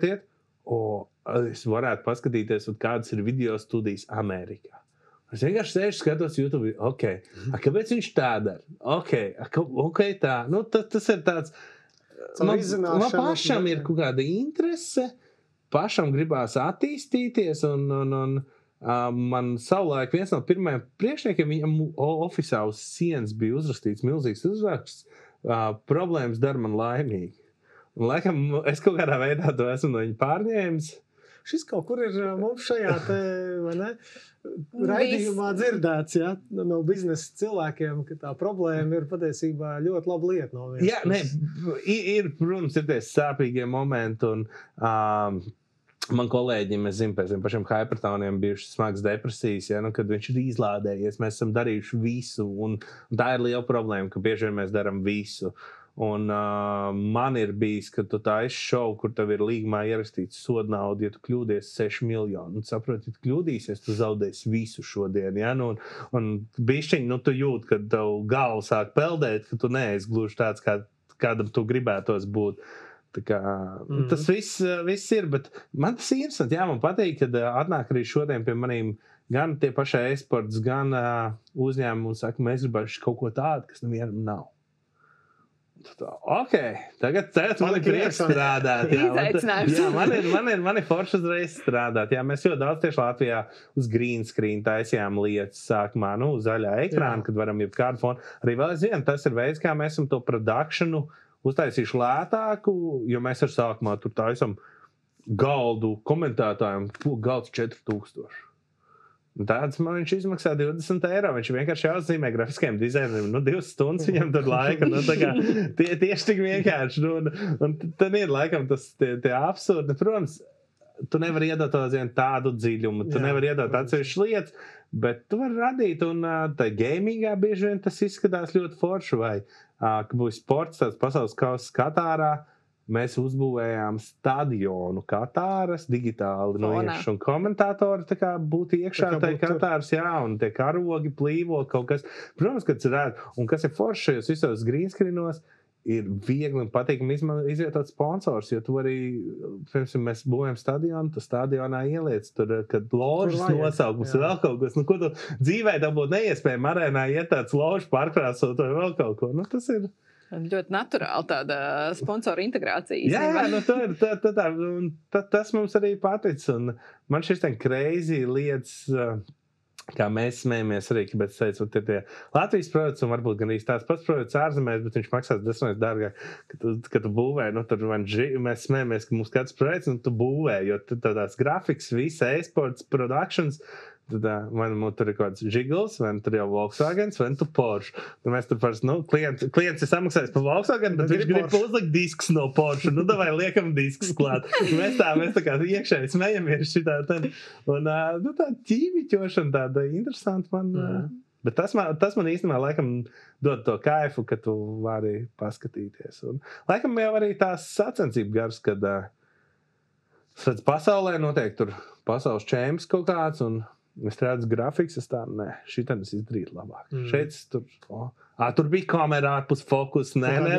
[SPEAKER 1] Es varētu paskatīties, kādas ir video studijas Amerikā. Es vienkārši sēžu, skatos YouTube, kāpēc viņš tā dara? Tā. Tas ir tāds... Man pašam ir kaut kāda interese, pašam gribās attīstīties, un man savulaik viens no pirmajiem priekšniekiem, viņam ofisā uz sienas bija uzrakstīts milzīgs uzraksts, problēmas dara man laimīgi. Un laikam es kaut kādā veidā to esmu no viņa pārņēmis.
[SPEAKER 4] Šis kaut kur ir mums šajā raidījumā dzirdēts, no biznesa cilvēkiem, ka tā problēma ir patiesībā ļoti laba lieta no vienas.
[SPEAKER 1] Jā, protams, ir tie sāpīgie momenti, un man kolēģiem, es zinu, pēc pašiem hypertoniem bijušas smagas depresijas, kad viņš ir izlādējies, mēs esam darījuši visu, un tā ir liela problēma, ka bieži vien mēs daram visu. Un man ir bijis, ka tu taisi šovu, kur tev ir līgumā ierakstīts sodnaudu, ja tu kļūdies 6 miljoni. Un saproti, ja tu kļūdīsies, tu zaudēsi visu šodien. Ja? Un bišķiņ, tu jūt, kad tev galva sāk peldēt, ka tu neesi gluži tāds, kādam tu gribētos būt. Tā kā, tas viss ir, bet man tas ir interesanti. Jā, man patīk, kad atnāk arī šodien pie manīm gan tie paši e-sports, gan uzņēmumi un saka, mēs gribētu kaut ko tādu, kas nevienam nav. Tagad man ir prieks strādāt. Man ir forši uzreiz strādāt. Jā, mēs ļoti daudz tieši Latvijā uz green screen taisījām lietas sākumā, uz zaļā ekrāna, kad varam jebkādu fonu. Arī vēl aizvien, tas ir veids, kā mēs esam to productionu uztaisījuši lētāku, jo mēs ar sākumā tur taisam galdu komentētājiem, galds 4000. Tāds man viņš izmaksā 20 eiro. Viņš vienkārši jāuzzīmē grafiskajiem dizaineriem. 2 stundas viņam tur laika. Tieši tik vienkārši. Un tad ir laikam tas tie absurdi. Protams, tu nevari iedot tādu dziļumu, tu nevari iedot atsevišķas lietas, bet tu vari radīt, un tā gamingā bieži vien tas izskatās ļoti forši, vai ka būs sports, tāds pasaules kausa Katārā, mēs uzbūvējām stadionu Katāras digitāli no iekšā, un komentātori tā kā būtu iekšā tajā Katāras, un tie karogi plīvo kaut kas. Protams, ka tas redz, un kas ir forši šajos visos grīnskrinos, ir viegli un patīkami izvietot sponsors, jo tu arī, piemēram, mēs būvējam stadionu, tu stadionā ieliec, tur, kad ložas nosaukums vēl kaut kas, ko tu dzīvē tā būtu neiespējami arēnā iet tāds ložu pārkrāsot vai vēl kaut ko, tas ir
[SPEAKER 3] ļoti naturāli tāda sponsoru integrācija.
[SPEAKER 1] Jā, tas mums arī paticis, un man šis ten crazy lietas, kā mēs smējamies arī, bet es teicu, ir tie Latvijas projekts, un varbūt gan īsti tāds pats projekts ārzemēs, bet viņš maksās 10 dārgāk, kad tu būvē, tur mēs smējamies, ka mums kāds projekts, tu būvē, jo tādās grafiks, visa e-sports, productions, tad vai tur ir kaut kāds Jiggles, vai tur jau Volkswagens, vai tu Porsche. Tad mēs tur parasti, klients ir samaksājis par Volkswagen, bet viņš grib uzlikt disks no Porsche. Vai liekam disks klāt. Mēs tā kā iekšēji smejamies šitā. Un tā ķīmiķošana tāda interesanta man. Bet tas man īstenībā laikam dod to kaifu, ka tu vari paskatīties. Un laikam jau arī tās sacensību gars, kad pasaulē notiek tur pasaules čemps kaut kāds, un es redzu grafiks, es tā, šitam es izdarītu labāk. Šeit tur bija kamera ārpus fokus,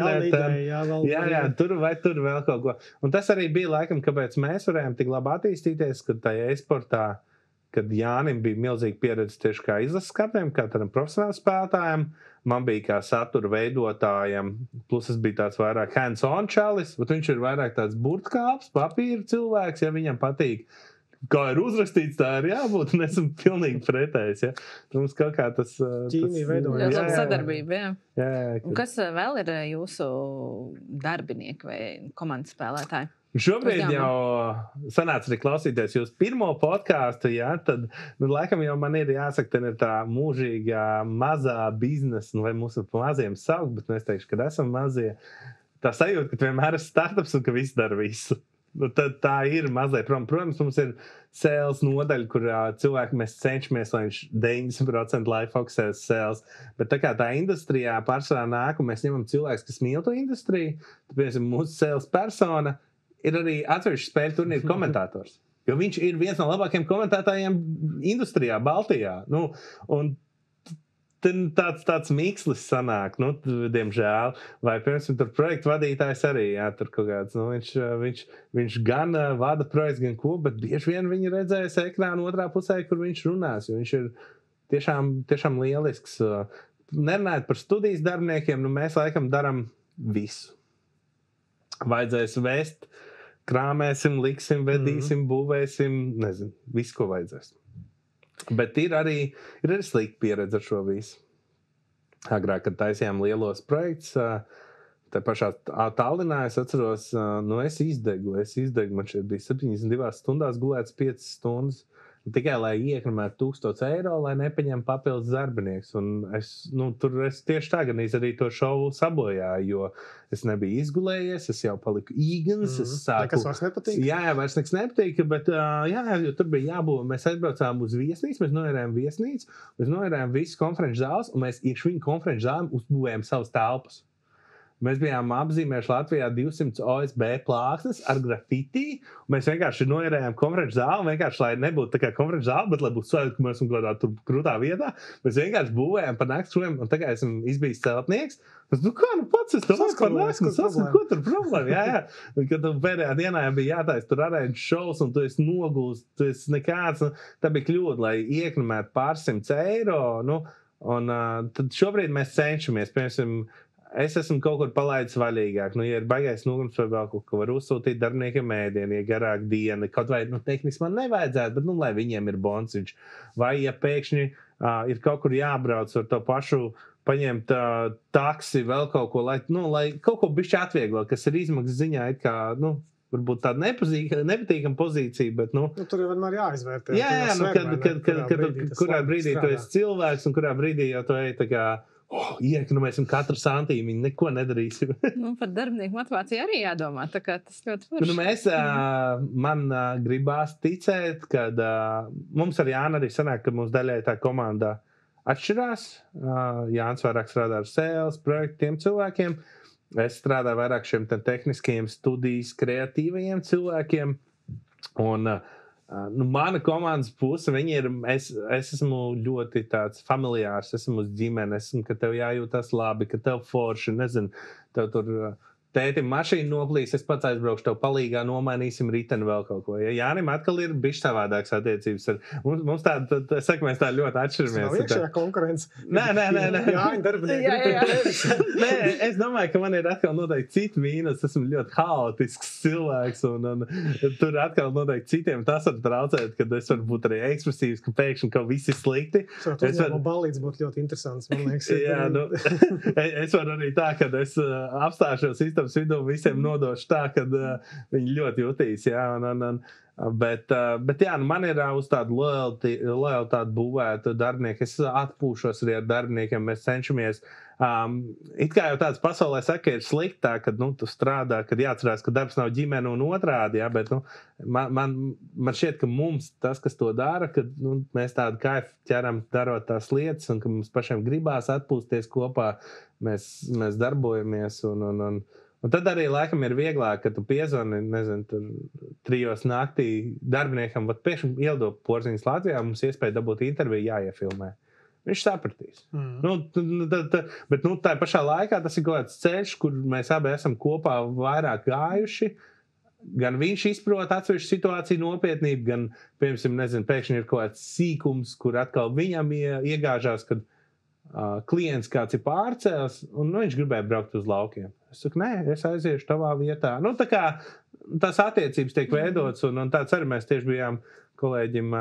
[SPEAKER 1] tur vēl kaut ko. Un tas arī bija laikam, kāpēc mēs varējām tik labi attīstīties, kad tajā e-sportā, kad Jānim bija milzīga pieredze tieši kā izlases kapteinim, kā tādam profesionālam spēlētājam, man bija kā satura veidotājam, plus es biju tāds vairāk hands-on čalis, bet viņš ir vairāk tāds burtkāps, papīra cilvēks, ja viņam patīk. Kā ir uzrakstīts, tā ir jābūt, un esam pilnīgi pretējs, ja. Mums kaut kā tas
[SPEAKER 4] ķīmija veidojas.
[SPEAKER 3] Ļoti labi sadarbība,
[SPEAKER 1] jā.
[SPEAKER 3] Un kas vēl ir jūsu darbinieki vai komandas spēlētāji?
[SPEAKER 1] Šobrīd jau sanāca arī klausīties jūs pirmo podcastu, tad, laikam jau man ir jāsaka, ten ir tā mūžīgā mazā biznesa, vai mūsu maziem saukt, bet es teikšu, ka esam mazie. Tā sajūta, ka vienmēr ir startups un ka viss dara visu. Tā ir mazliet. Protams, mums ir sales nodaļa, kur cilvēki mēs cenšamies, lai viņš 90% laika fokusēs sales. Bet tā kā tā industrijā pārsvarā nāk, un mēs ņemam cilvēks, kas mīl to industriju, tad, piemēram, mūsu sales persona ir arī atsevišķi spēļu turnīru komentātors. Jo viņš ir viens no labākajiem komentētājiem industrijā, Baltijā. Un tāds mikslis sanāk, diemžēl. Vai, piemēram, tur projektu vadītājs arī, tur kaut kāds, viņš gan vada projekts, gan ko, bet bieži vien viņi redzēs ekrānu otrā pusē, kur viņš runās, jo viņš ir tiešām lielisks. Nerunājot par studijas darbiniekiem, mēs laikam daram visu. Vajadzēs vest, krāmēsim, liksim, vedīsim, būvēsim, nezinu, visu, ko vajadzēs. Bet ir arī slikta pieredze ar šo visu. Agrāk, kad taisījām lielos projekts, tā pašā Tallinā, es atceros, es izdegu, man šeit bija 72 stundās gulēts 5 stundas. Tikai, lai iekrumētu 1000 eiro, lai nepaņem papildus darbinieks. Un es tieši tā gan arī to šovu sabojāju, jo es nebiju izgulējies, es jau paliku īgans.
[SPEAKER 4] Nekas vairs nepatīk?
[SPEAKER 1] Jā, vairs nekas nepatīk, bet jo tur bija jābūt. Mēs aizbraucām uz viesnīcu, mēs noērējām viesnīcu, mēs noērējām visu konferenču zāles, un mēs iekš viņu konferenču zālēm uzbūvējām savas telpas. Mēs bijām apzīmējuši Latvijā 200 OSB plāksnes ar grafiti. Mēs vienkārši noierējām konferenču zāli, vienkārši, lai nebūtu tā kā konferenču zāli, bet lai būtu sajūta, ka mēs esam kādā tur krūtā vietā. Mēs vienkārši būvējām par nakts šodien, un tagad esam izbijis celtnieks. Pats es to varu par nakts, ko tur problēma? Jā. Un, kad pēdējā dienā bija jātais tur arēģis šovs, un tu esi nogulst, tu esi nekāds. Tā bija kļūda, lai iekrimētu pār 100 eiro. Un tad šobrīd mēs cenšamies, piemēram, es esmu kaut kur palaidis vaļīgāk. Ja ir baigais nogums vai vēl kaut ko var uzsūtīt darbiniekiem ēdienu, ja garāk diena, kaut vai, tehniski man nevajadzētu, bet, lai viņiem ir bonsiņš. Vai, ja pēkšņi ir kaut kur jābrauc ar to pašu, paņemt taksi, vēl kaut ko, lai kaut ko bišķi atvieglot, kas ir izmaksas ziņā, it kā, varbūt tāda nepatīkama pozīcija, bet,
[SPEAKER 4] tur jau vienmēr jāizvērtē.
[SPEAKER 1] Jā, kurā brīdī tu esi cilvēks un kurā brīdī jau tu ej tā kā Iekonomēsim mēs katru santīmu, neko nedarīsim.
[SPEAKER 3] Par darbinieku motivāciju arī jādomā, tā kā tas ļoti forši.
[SPEAKER 1] Man gribās ticēt, ka mums ar Jānu arī sanāk, ka mums daļai tā komanda atšķirās. Jānis vairāk strādā ar sales, projektiem cilvēkiem. Es strādāju vairāk šiem tehniskajiem studijas, kreatīvajiem cilvēkiem. Un mana komandas puse, es esmu ļoti tāds familiārs, esmu uz ģimenes, ka tev jājūtas labi, ka tev forši, nezinu, tev tur tētim mašīnu noplīs, es pats aizbraukšu tev palīgā, nomainīsim riteni vēl kaut ko. Ja Jānim atkal ir bišķi savādāks attiecības. Mums tāda, es saku, mēs tā ļoti atšķiramies.
[SPEAKER 4] Nav iekšējā konkurence.
[SPEAKER 1] Nē.
[SPEAKER 4] Jāņa darbinieki.
[SPEAKER 1] Nē, es domāju, ka man ir atkal noteikti citi mīnus. Esmu ļoti haotisks cilvēks, un tur atkal noteikti citiem tas var traucēt, kad es varu būt arī ekspresīvs, ka pēkšņi kaut viss ir slikti.
[SPEAKER 4] Uzņēmuma balīts būtu ļoti interesants, man liekas.
[SPEAKER 1] Es varu arī tā, kad es apstāšos vidū visiem nodošu tā, ka viņi ļoti jutīs, jā, bet jā, man ir uz tādu lojalitāti būvēta darbinieki, es atpūšos arī ar darbiniekiem, mēs cenšamies, it kā jau tāds pasaulē saka, ir sliktā, kad, tu strādā, kad jāatcerās, ka darbs nav ģimene un otrādi, jā, bet, man šķiet, ka mums tas, kas to dara, kad, mēs tādu kaifu ķeram darot tās lietas, un ka mums pašiem gribās atpūsties kopā, mēs darbojamies, un tad arī laikam ir vieglāk, ka tu piezvani, nezinu, tur 3 naktī darbiniekam, pēkšņi ielido Porziņas Latvijā, mums iespēja dabūt interviju, jāiefilmē. Viņš sapratīs. Bet tā pašā laikā tas ir kaut kāds ceļš, kur mēs abi esam kopā vairāk gājuši. Gan viņš izprot atsevišķu situāciju nopietnību, gan, piemēram, nezinu, pēkšņi ir kaut kāds sīkums, kur atkal viņam iegāžās, kad klients kāds ir pārcēlis, un viņš gribēja braukt uz laukiem. Es saku, nē, es aiziešu tavā vietā. Tā kā tās attiecības tiek veidotas, un tāds arī mēs tieši bijām kolēģim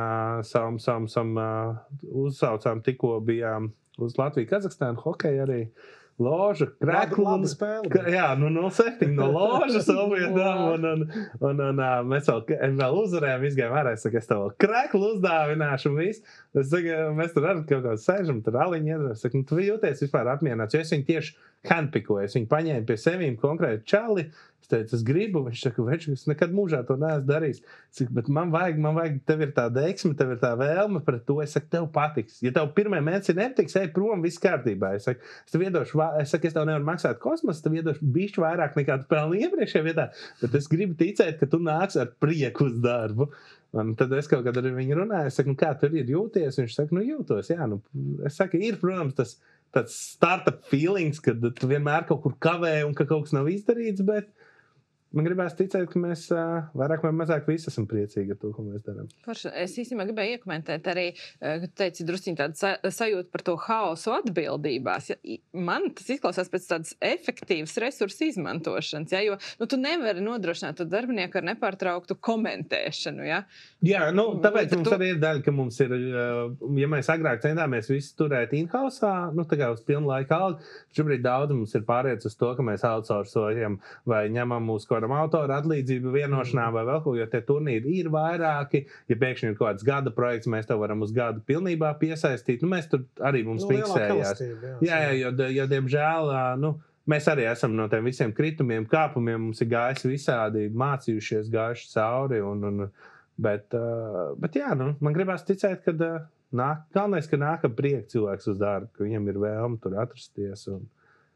[SPEAKER 1] uzsaucām, tikko bijām uz Latviju, Kazahstānu, hokeju arī. Loža,
[SPEAKER 4] Labi spēle.
[SPEAKER 1] Jā, 0-7 no ložas obiedām, un mēs vēl uzvarējām, izgājām ārā, es saku, es tev vēl kreklu uzdāvināšu un visu. Es saku, mēs tur arī kaut kā sēžam, tur aliņi iedara. Es saku, tu jūties vispār apmierināts, jo es viņu tieši handpikoju, es viņu paņēmu pie sevīm konkrēti čali, es teicu, es gribu, viņš saka, es nekad mūžā to neesmu darījis. Es saku, bet man vajag, tev ir tā deksme, tev ir tā vēlme pret to, es saku, tev patiks. Ja tev pirmajā mēnesī nepatiks, ej prom, viss kārtībā. Es saku, es tev nevaru maksāt kosmosu, tev iedošu bišķi vairāk nekā tu pelni iepriekšējā vietā, bet es gribu ticēt, ka tu nāks ar prieku uz darbu. Un tad es kaut kad ar viņu runāju, es saku, kā tur ir jūties? Viņš saka, jūtos, jā. Es saku, ir, protams, tāds startup feelings, kad tu vienmēr kaut kur kavē un ka kaut kas nav izdarīts, bet man gribēs ticēt, ka mēs vairāk vai mazāk visi esam priecīgi ar to, ko mēs darām.
[SPEAKER 3] Es īstenībā gribēju iekomentēt arī, ka tu teici drusciņ tādu sajūtu par to haosu atbildībās. Man tas izklausās pēc tādas efektīvas resursu izmantošanas, ja? Jo tu nevari nodrošināt to darbinieku ar nepārtrauktu komentēšanu. Ja?
[SPEAKER 1] Jā, tāpēc mums arī ir daļa, ka mums ir, ja mēs agrāk centāmies visu turēt in-housā, tā kā uz pilnu laiku algu, šobrīd daudz mums ir pārēc uz to, ka mēs outsourcojam vai ņemam mūsu autora atlīdzību vienošanā vai vēl kaut, jo tie turnīri ir vairāki, ja pēkšņi ir kaut kāds gada projekts, mēs tev varam uz gadu pilnībā piesaistīt, mēs tur arī mums fiksējās. Jā, jo diemžēl, mēs arī esam no tiem visiem kritumiem, kāpumiem, mums ir gājis visādi, mācījušies, gājuši cauri, bet jā, man gribās ticēt, ka galvenais, ka nāk ar prieku cilvēks uz darbu, ka viņam ir vēlme tur atrasties un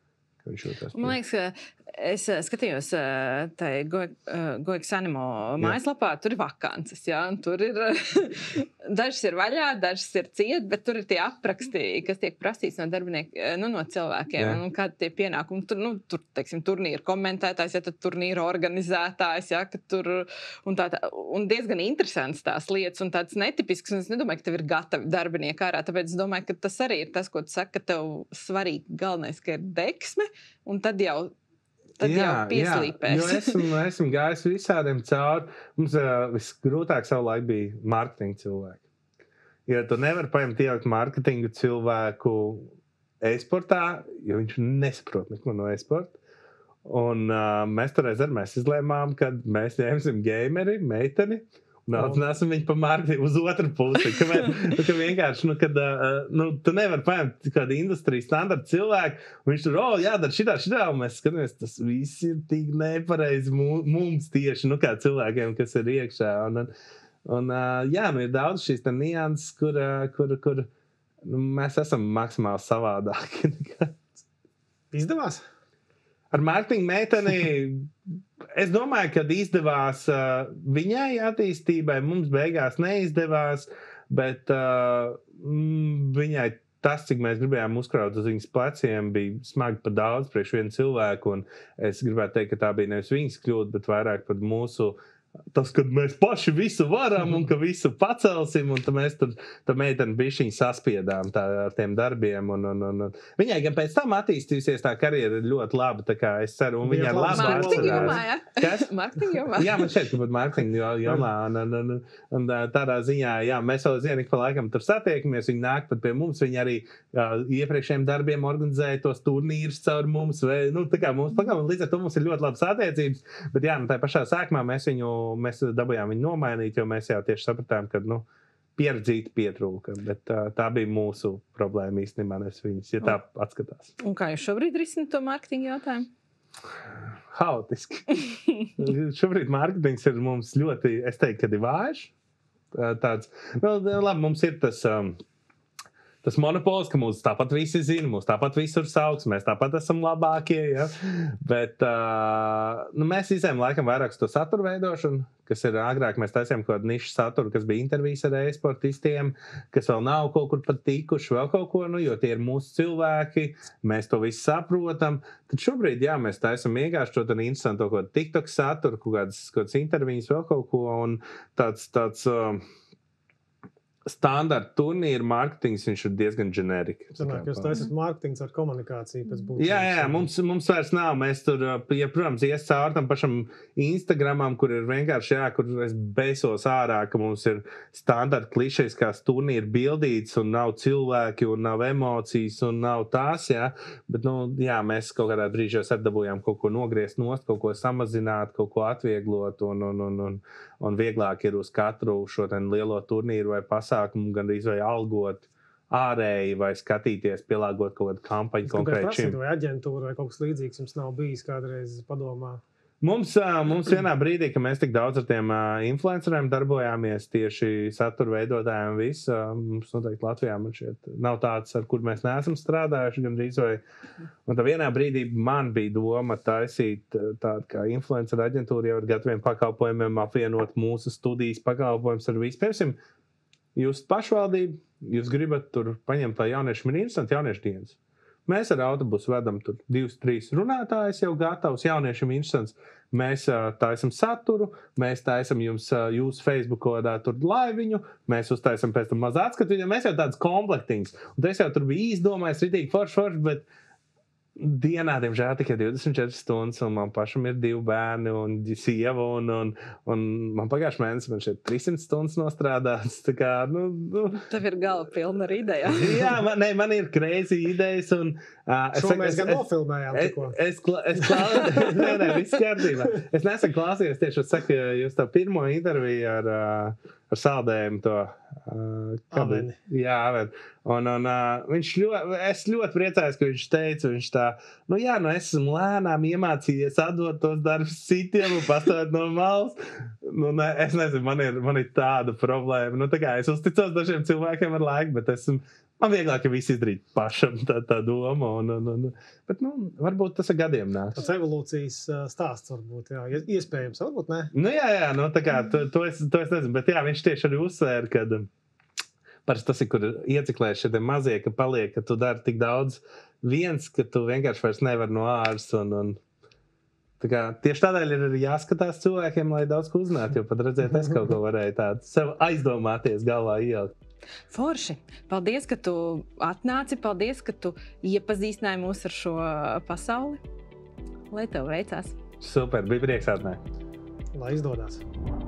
[SPEAKER 3] man liekas, ka es skatījos tai Goiks Animo mājaslapā, tur ir vakances, jā, un tur ir, dažas ir vaļā, dažas ir ciet, bet tur ir tie apraksti, kas tiek prasīts no darbiniekiem, no cilvēkiem, jā. Un kādi tie pienākumi, tur, teiksim, turnīra komentētājs, ja tad turnīra organizētājs, ja, ka tur, un diezgan interesants tās lietas, un tāds netipisks, un es nedomāju, ka tev ir gatavi darbinieki ārā, tāpēc es domāju, ka tas arī ir tas, ko tu saki, ka tev svarīgi galvenais, ka ir deksme, un tad jau pieslīpēs.
[SPEAKER 1] Jo esmu gājis visādiem cauri. Mums visgrūtāk savulaik bija marketinga cilvēki. Jo tu nevari paņemt ielikt marketinga cilvēku e-sportā, jo viņš nesaprot neko no e-sporta. Un mēs toreiz izlēmām, ka mēs ņemsim gameri, meiteni, Daudz nesam viņi pa mārketingu uz otru pusi. Ka vienkārši, kad tu nevari paņemt kādu industriju standartu cilvēku, un viņš tur, jādara šitā, un mēs skatāmies, tas viss ir tik nepareizi mums tieši, kā cilvēkiem, kas ir iekšā. Ir daudz šīs nianses, kur mēs esam maksimāli savādāki.
[SPEAKER 4] Izdevās?
[SPEAKER 1] Ar mārketingu meiteni, es domāju, ka izdevās viņai attīstībai, mums beigās neizdevās, bet viņai tas, cik mēs gribējām uzkraut uz viņas pleciem, bija smagi par daudz priekš vienu cilvēku, un es gribētu teikt, ka tā bija nevis viņas kļūda, bet vairāk par mūsu tas, kad mēs paši visu varam un ka visu pacelsim, un tad mēs tā meiteni bišķiņu saspiedām ar tiem darbiem. Un viņai gan pēc tam attīstījusies tā karjera ļoti laba, tā kā es ceru, un viņa ir laba
[SPEAKER 3] atcerās. Kas? Marketing jomā?
[SPEAKER 1] Jā, man šeit, ka pat marketing jomā, un tādā ziņā, jā, mēs vēl zinu, ka pa laikam tur satiekamies, viņi nāk pat pie mums, viņi arī iepriekšējiem darbiem organizēja tos turnīrus caur mums, vai, tā kā mums pagam, līdz ar to mums ir ļoti labas attiecības, bet jā, tā pašā sākumā mēs dabūjām viņu nomainīt, jo mēs jau tieši sapratām, ka, pieredzīti pietrūka, bet tā bija mūsu problēma īstenībā, nevis viņas, ja tā atskatās.
[SPEAKER 3] Un kā jūs šobrīd risināt to mārketingu jautājumu?
[SPEAKER 1] Haotiski. Šobrīd mārketings ir mums ļoti, es teiktu, kad ir vājš. Labi, mums ir tas monopols, ka mūs tāpat visi zina, mūs tāpat visur sauc, mēs tāpat esam labākie, ja? Bet mēs izējām laikam vairāk to saturu veidošanu, kas ir agrāk mēs taisījām kaut kādu nišu saturu, kas bija intervijas ar e-sportistiem, kas vēl nav kaut kur pat tikuši, vēl kaut ko, jo tie ir mūsu cilvēki, mēs to visu saprotam. Tad šobrīd, jā, mēs taisam vienkārši to tādu interesantu kaut kādu TikTok saturu, kaut kādas intervijas, vēl kaut ko, un tāds standarta turnīra mārketings, viņš ir diezgan ģenerika.
[SPEAKER 4] Sanāk, jūs taisat mārketings ar komunikāciju pēc būtības.
[SPEAKER 1] Jā, mums vairs nav. Mēs tur, protams, ies caur tam pašam Instagramam, kur ir vienkārši, kur es beisos ārā, ka mums ir standarta klišejas, kā turnīra bildīts, un nav cilvēki, un nav emocijas, un nav tās, jā. Bet, mēs kaut kādā brīžā atdabūjām kaut ko nogriezt nost, kaut ko samazināt, kaut ko atvieglot, un vieglāk ir uz katru šo lielo turnīru vai pasākumu gan arī algot ārēji vai skatīties, pielāgot kaut kādu kampaņu konkrēti šim.
[SPEAKER 4] Vai aģentūra vai kaut kas līdzīgs jums nav bijis kādreiz padomā?
[SPEAKER 1] Mums vienā brīdī, ka mēs tik daudz ar tiem influenceriem darbojāmies, tieši satura veidotājiem visu, mums noteikti Latvijā man šeit nav tāds, ar kur mēs neesam strādājuši gandrīz vai. Un tā vienā brīdī man bija doma taisīt tādu kā influencer aģentūru jau ar gataviem pakalpojumiem, apvienot mūsu studijas pakalpojumus ar visu. Piemēram, jūs pašvaldību, jūs gribat tur paņemt, lai jauniešiem ir interesanti jauniešu dienas. Mēs ar autobusu vedam tur 2-3 runātājus jau gatavus, jauniešiem interesants. Mēs taisam saturu, mēs taisam jūsu Facebookodā tur laiviņu, mēs uztaisam pēc tam maz atskatu, mēs jau tāds komplektiņas. Un tas jau tur bija izdomājis, ritīgi forši, bet dienā, diemžēl, tikai 24 stundas, un man pašam ir 2 bērni un sieva, un man pagājuši mēnesi man šeit 300 stundas nostrādāts. Tā kā,
[SPEAKER 3] Tev ir galva pilna ar idejām.
[SPEAKER 1] Jā, man ir crazy idejas, un
[SPEAKER 4] šo mēs gan nofilmējām tikko.
[SPEAKER 1] Nē, viss kārtībā. Es nesen klausījos tieši, saku, jūs tā pirmo interviju ar saldējumu to.
[SPEAKER 4] Aveni.
[SPEAKER 1] Jā, Aveni. Un es ļoti priecājos, ka viņš teica, es esmu lēnām iemācījies atdot tos darbus citiem un pastāvēt no malas. Es nezinu, man ir tāda problēma. Tā kā es uzticos dažiem cilvēkiem ar laiku, bet man vieglāk, ka viss izdarīt pašam tā doma. Bet, varbūt tas ar gadiem nāks.
[SPEAKER 4] Tas evolūcijas stāsts varbūt, jā. Iespējams, varbūt ne.
[SPEAKER 1] Jā, tā kā, to es nezinu. Bet jā, viņš tieši arī uzsvēra, kad parasti tas ir, kur ieciklēši šie mazie, ka paliek, ka tu dari tik daudz viens, ka tu vienkārši vairs nevar no ārs. Tā kā, tieši tādēļ ir jāskatās cilvēkiem, lai daudz ko uzzinātu, jo pat redzēt, es kaut ko varēju tādu sev aizdomāties galvā ielikt.
[SPEAKER 3] Forši. Paldies, ka tu atnāci, paldies, ka tu iepazīstināji mūs ar šo pasauli. Lai tev veicās.
[SPEAKER 1] Super, bija prieks atnākt.
[SPEAKER 4] Lai izdodas.